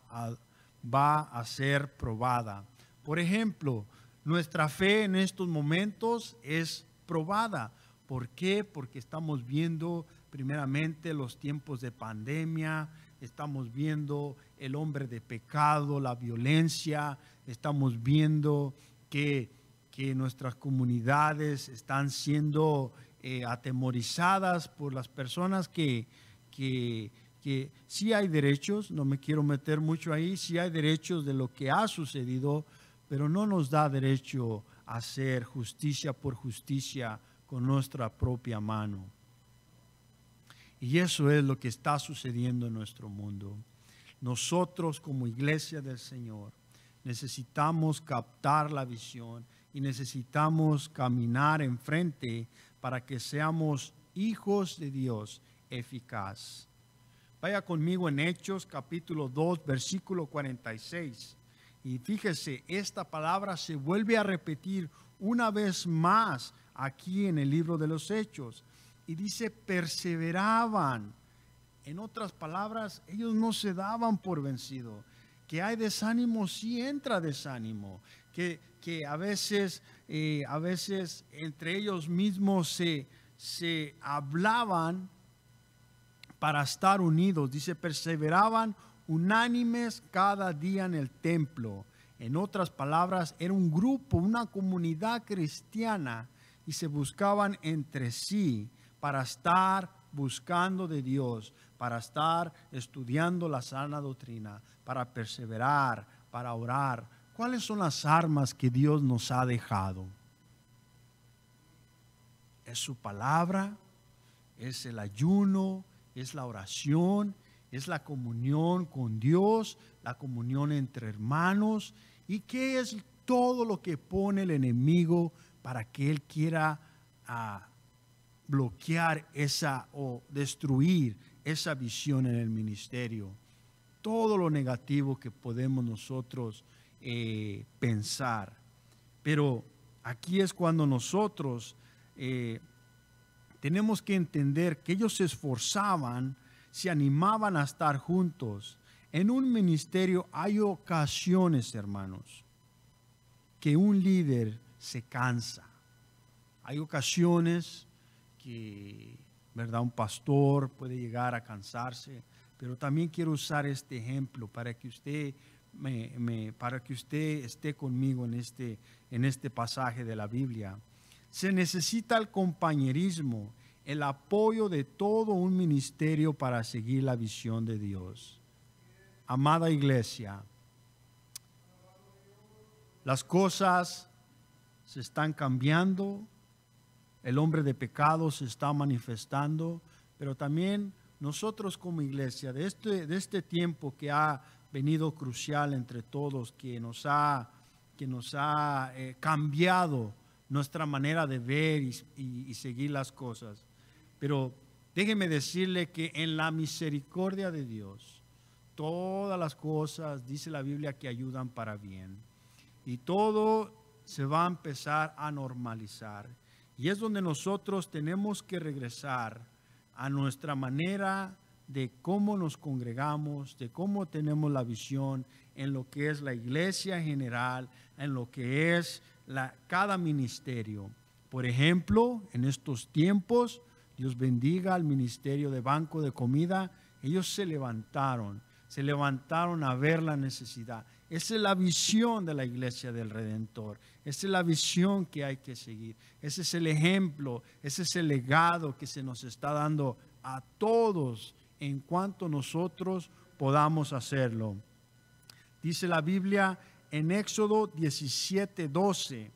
a ser probada. Por ejemplo, nuestra fe en estos momentos es probada. ¿Por qué? Porque estamos viendo primeramente los tiempos de pandemia, estamos viendo el hombre de pecado, la violencia, estamos viendo que nuestras comunidades están siendo atemorizadas por las personas que sí hay derechos, no me quiero meter mucho ahí, sí hay derechos de lo que ha sucedido, pero no nos da derecho a hacer justicia por justicia con nuestra propia mano. Y eso es lo que está sucediendo en nuestro mundo. Nosotros como iglesia del Señor necesitamos captar la visión y necesitamos caminar enfrente para que seamos hijos de Dios eficaz. Vaya conmigo en Hechos capítulo 2 versículo 46. Y fíjese, esta palabra se vuelve a repetir una vez más aquí en el libro de los Hechos. Y dice, perseveraban. En otras palabras, ellos no se daban por vencido. Que hay desánimo, sí entra desánimo. Que a veces entre ellos mismos se hablaban para estar unidos. Dice, perseveraban unánimes cada día en el templo. En otras palabras, era un grupo, una comunidad cristiana, y se buscaban entre sí para estar buscando de Dios, para estar estudiando la sana doctrina, para perseverar, para orar. ¿Cuáles son las armas que Dios nos ha dejado? Es su palabra, es el ayuno, es la oración, es la comunión con Dios, la comunión entre hermanos. ¿Y qué es todo lo que pone el enemigo para que él quiera bloquear esa o destruir esa visión en el ministerio? Todo lo negativo que podemos nosotros pensar. Pero aquí es cuando nosotros tenemos que entender que ellos se esforzaban, se animaban a estar juntos. En un ministerio hay ocasiones, hermanos, que un líder se cansa. Hay ocasiones que, ¿verdad?, un pastor puede llegar a cansarse, pero también quiero usar este ejemplo para que usted esté conmigo en este pasaje de la Biblia. Se necesita el compañerismo, el apoyo de todo un ministerio para seguir la visión de Dios. Amada iglesia, las cosas se están cambiando, el hombre de pecado se está manifestando, pero también nosotros como iglesia, de este tiempo que ha venido crucial entre todos, que nos ha cambiado nuestra manera de ver y seguir las cosas. Pero déjeme decirle que en la misericordia de Dios, todas las cosas, dice la Biblia, que ayudan para bien. Y todo se va a empezar a normalizar. Y es donde nosotros tenemos que regresar a nuestra manera de cómo nos congregamos, de cómo tenemos la visión en lo que es la iglesia general, en lo que es cada ministerio. Por ejemplo, en estos tiempos, Dios bendiga al ministerio de Banco de Comida. Ellos se levantaron a ver la necesidad. Esa es la visión de la iglesia del Redentor. Esa es la visión que hay que seguir. Ese es el ejemplo, ese es el legado que se nos está dando a todos en cuanto nosotros podamos hacerlo. Dice la Biblia en Éxodo 17:12.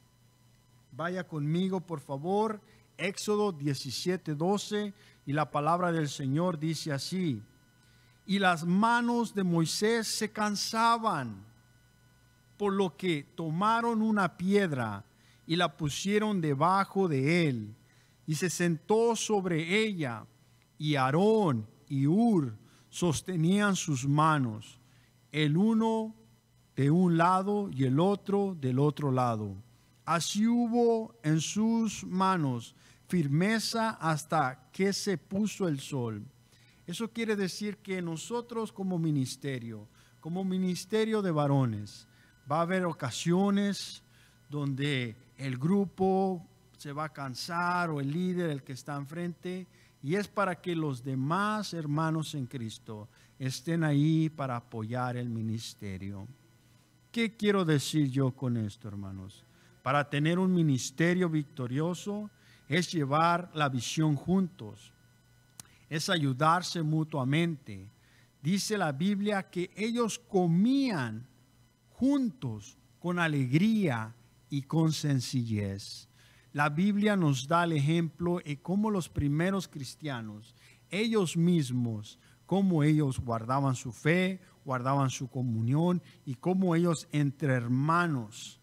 Vaya conmigo, por favor. Éxodo 17:12, y la palabra del Señor dice así: y las manos de Moisés se cansaban, por lo que tomaron una piedra y la pusieron debajo de él, y se sentó sobre ella, y Aarón y Hur sostenían sus manos, el uno de un lado y el otro del otro lado. Así hubo en sus manos firmeza hasta que se puso el sol. Eso quiere decir que nosotros como ministerio de varones, va a haber ocasiones donde el grupo se va a cansar, o el líder, el que está enfrente, y es para que los demás hermanos en Cristo estén ahí para apoyar el ministerio. ¿Qué quiero decir yo con esto, hermanos? Para tener un ministerio victorioso es llevar la visión juntos, es ayudarse mutuamente. Dice la Biblia que ellos comían juntos con alegría y con sencillez. La Biblia nos da el ejemplo de cómo los primeros cristianos, ellos mismos, cómo ellos guardaban su fe, guardaban su comunión, y cómo ellos entre hermanos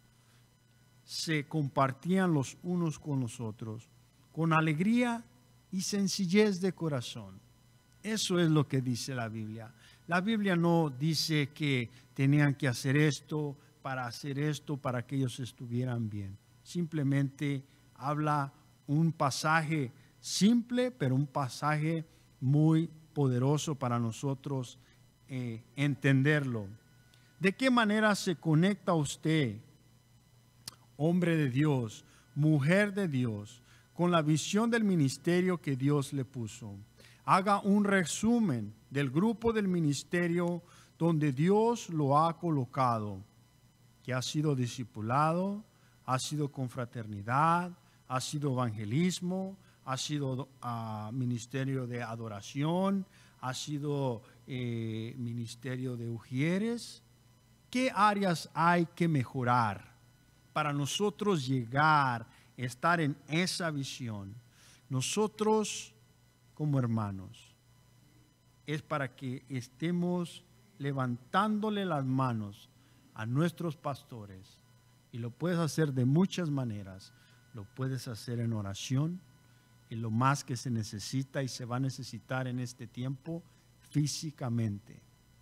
se compartían los unos con los otros, con alegría y sencillez de corazón. Eso es lo que dice la Biblia. La Biblia no dice que tenían que hacer esto, para que ellos estuvieran bien. Simplemente habla un pasaje simple, pero un pasaje muy poderoso para nosotros entenderlo. ¿De qué manera se conecta usted, hombre de Dios, mujer de Dios, con la visión del ministerio que Dios le puso? Haga un resumen del grupo del ministerio donde Dios lo ha colocado, que ha sido discipulado, ha sido confraternidad, ha sido evangelismo, ha sido ministerio de adoración, ha sido ministerio de ujieres. ¿Qué áreas hay que mejorar para nosotros llegar, estar en esa visión? Nosotros como hermanos, es para que estemos levantándole las manos a nuestros pastores, y lo puedes hacer de muchas maneras. Lo puedes hacer en oración, y lo más que se necesita y se va a necesitar en este tiempo, físicamente.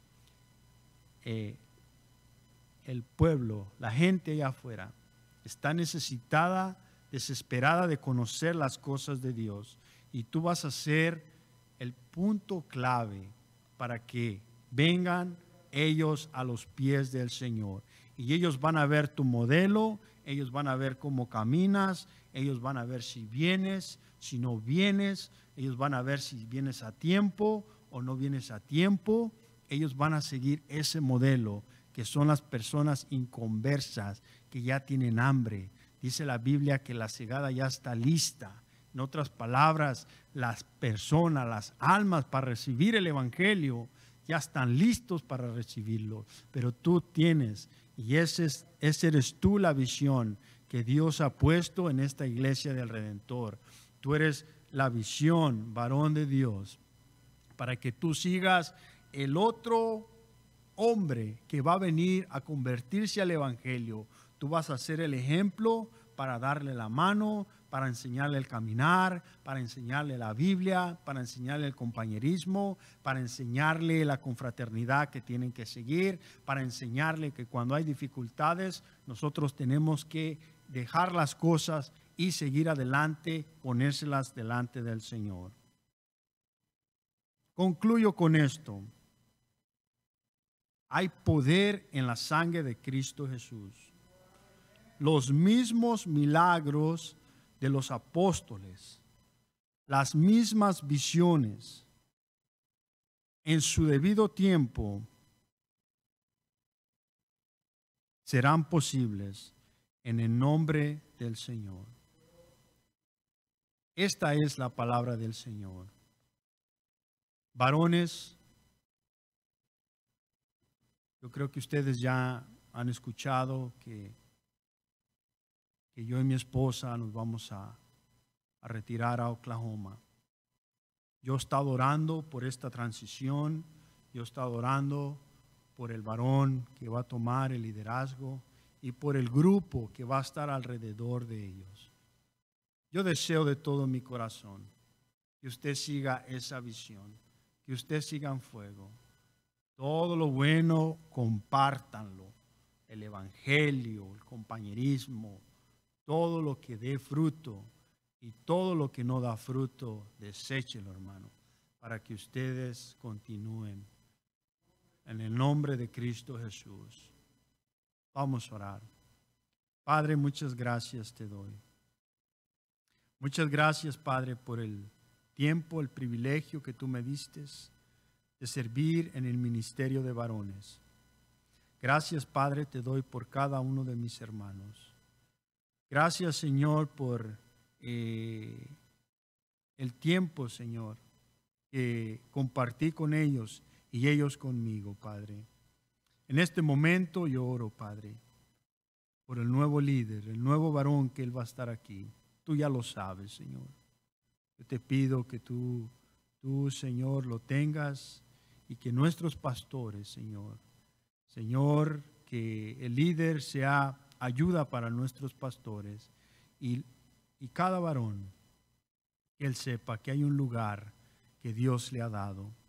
El pueblo, la gente allá afuera, está necesitada, desesperada de conocer las cosas de Dios, y tú vas a ser el punto clave para que vengan ellos a los pies del Señor. Y ellos van a ver tu modelo, ellos van a ver cómo caminas, ellos van a ver si vienes, si no vienes, ellos van a ver si vienes a tiempo o no vienes a tiempo. Ellos van a seguir ese modelo, que son las personas inconversas, que ya tienen hambre. Dice la Biblia que la segada ya está lista. En otras palabras, las personas, las almas para recibir el evangelio ya están listos para recibirlo, pero tú tienes, y ese eres tú, la visión que Dios ha puesto en esta iglesia del Redentor. Tú eres la visión, varón de Dios, para que tú sigas el otro hombre que va a venir a convertirse al evangelio. Tú vas a ser el ejemplo para darle la mano, para enseñarle el caminar, para enseñarle la Biblia, para enseñarle el compañerismo, para enseñarle la confraternidad que tienen que seguir, para enseñarle que cuando hay dificultades nosotros tenemos que dejar las cosas y seguir adelante, ponérselas delante del Señor. Concluyo con esto. Hay poder en la sangre de Cristo Jesús. Los mismos milagros de los apóstoles, las mismas visiones, en su debido tiempo serán posibles en el nombre del Señor. Esta es la palabra del Señor. Varones, yo creo que ustedes ya han escuchado que yo y mi esposa nos vamos a retirar a Oklahoma. Yo he estado orando por esta transición, yo he estado orando por el varón que va a tomar el liderazgo y por el grupo que va a estar alrededor de ellos. Yo deseo de todo mi corazón que usted siga esa visión, que usted siga en fuego. Todo lo bueno, compártanlo. El evangelio, el compañerismo, todo lo que dé fruto, y todo lo que no da fruto, deséchelo, hermano, para que ustedes continúen. En el nombre de Cristo Jesús. Vamos a orar. Padre, muchas gracias te doy. Muchas gracias, Padre, por el tiempo, el privilegio que tú me diste de servir en el ministerio de varones. Gracias, Padre, te doy por cada uno de mis hermanos. Gracias, Señor, por el tiempo, Señor, que compartí con ellos y ellos conmigo, Padre. En este momento yo oro, Padre, por el nuevo líder, el nuevo varón que él va a estar aquí. Tú ya lo sabes, Señor. Yo te pido que tú, Señor, lo tengas, y que nuestros pastores, Señor, que el líder sea ayuda para nuestros pastores, y cada varón, que él sepa que hay un lugar que Dios le ha dado,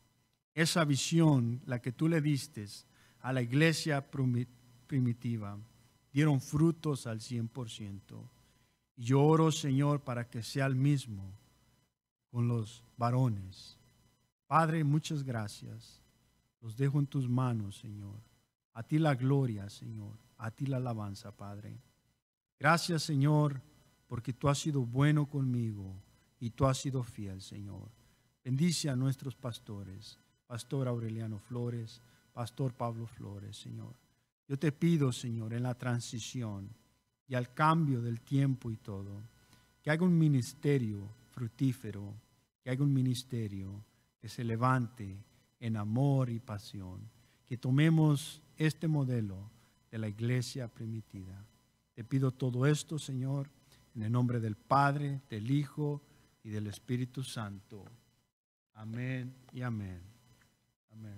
esa visión, la que tú le diste a la iglesia primitiva, dieron frutos al 100%. Y yo oro, Señor, para que sea el mismo con los varones. Padre, muchas gracias. Los dejo en tus manos, Señor. A ti la gloria, Señor. A ti la alabanza, Padre. Gracias, Señor, porque tú has sido bueno conmigo y tú has sido fiel, Señor. Bendice a nuestros pastores, Pastor Aureliano Flores, Pastor Pablo Flores, Señor. Yo te pido, Señor, en la transición y al cambio del tiempo y todo, que haga un ministerio fructífero, que haga un ministerio que se levante en amor y pasión, que tomemos este modelo de la iglesia primitiva. Te pido todo esto, Señor, en el nombre del Padre, del Hijo y del Espíritu Santo. Amén y amén. Amén.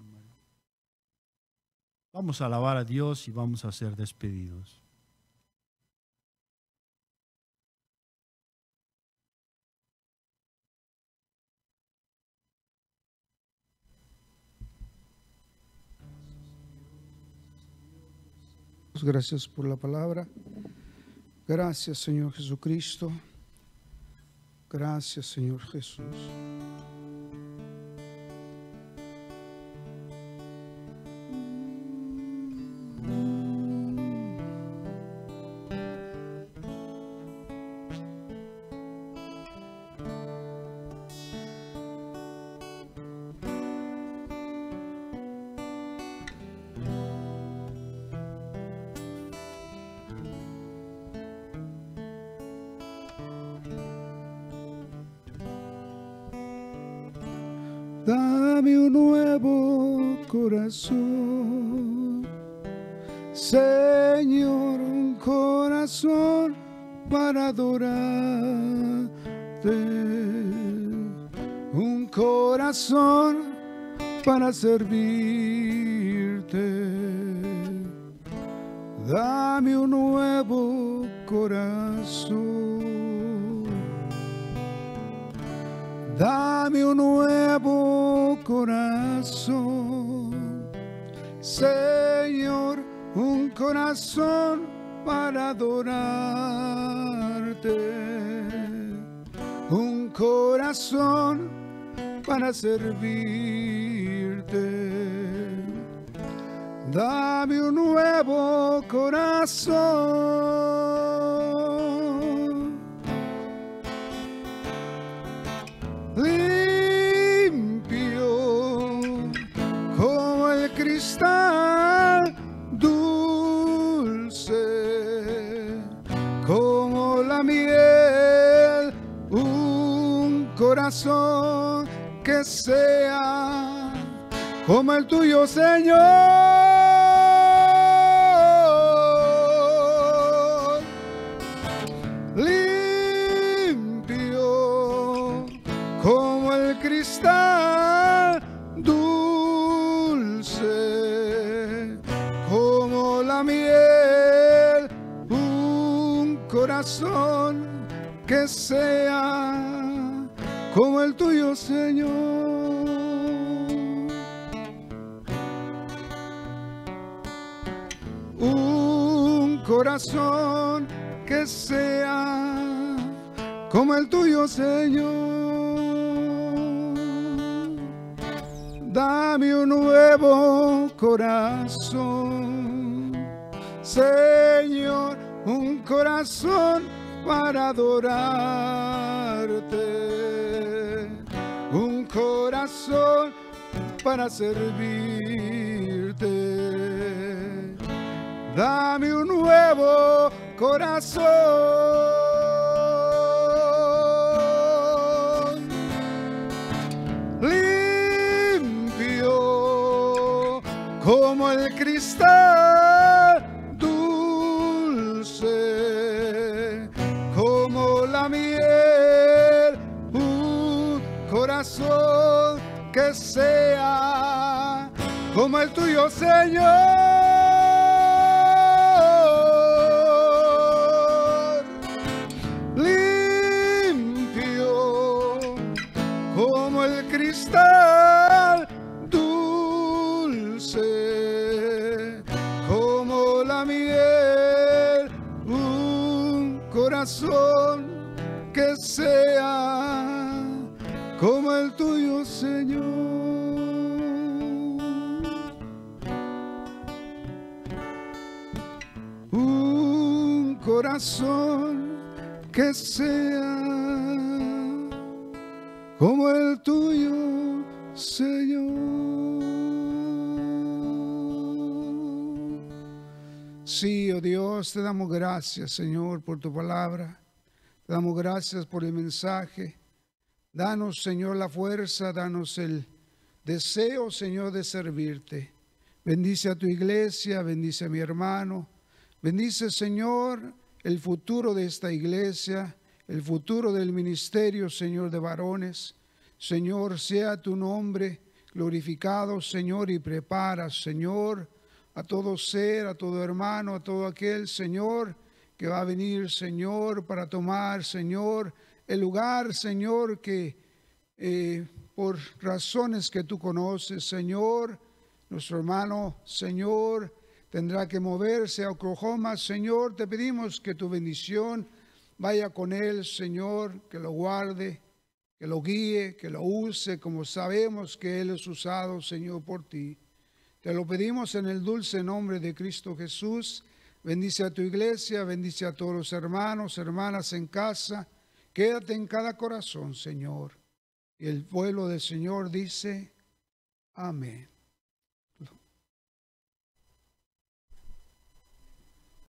Vamos a alabar a Dios y vamos a ser despedidos. Gracias por la palabra. Gracias, Señor Jesucristo. Gracias, Señor Jesús. Dame un nuevo corazón, Señor, un corazón para adorarte, un corazón para servirte. Dame un nuevo corazón. Dame un nuevo corazón, Señor, un corazón para adorarte, un corazón para servirte. Dame un nuevo corazón. Limpio como el cristal, dulce como la miel, un corazón que sea como el tuyo, Señor. Como el cristal, dulce como la miel, un corazón que sea como el tuyo, Señor. Un corazón que sea como el tuyo, Señor. Dame un nuevo corazón, Señor, un corazón para adorarte, un corazón para servirte. Dame un nuevo corazón. Como el cristal, dulce como la miel, un corazón que sea como el tuyo, Señor. Limpio como el cristal, corazón que sea como el tuyo, Señor. Un corazón que sea como el tuyo, Señor. Sí, oh Dios, te damos gracias, Señor, por tu palabra. Te damos gracias por el mensaje. Danos, Señor, la fuerza, danos el deseo, Señor, de servirte. Bendice a tu iglesia, bendice a mi hermano. Bendice, Señor, el futuro de esta iglesia, el futuro del ministerio, Señor, de varones. Señor, sea tu nombre glorificado, Señor, y prepara, Señor, a todo ser, a todo hermano, a todo aquel, Señor, que va a venir, Señor, para tomar, Señor, el lugar, Señor, que por razones que tú conoces, Señor, nuestro hermano, Señor, tendrá que moverse a Oklahoma. Señor, te pedimos que tu bendición vaya con él, Señor, que lo guarde, que lo guíe, que lo use, como sabemos que él es usado, Señor, por ti. Te lo pedimos en el dulce nombre de Cristo Jesús. Bendice a tu iglesia, bendice a todos los hermanos, hermanas en casa. Quédate en cada corazón, Señor. Y el pueblo del Señor dice, amén.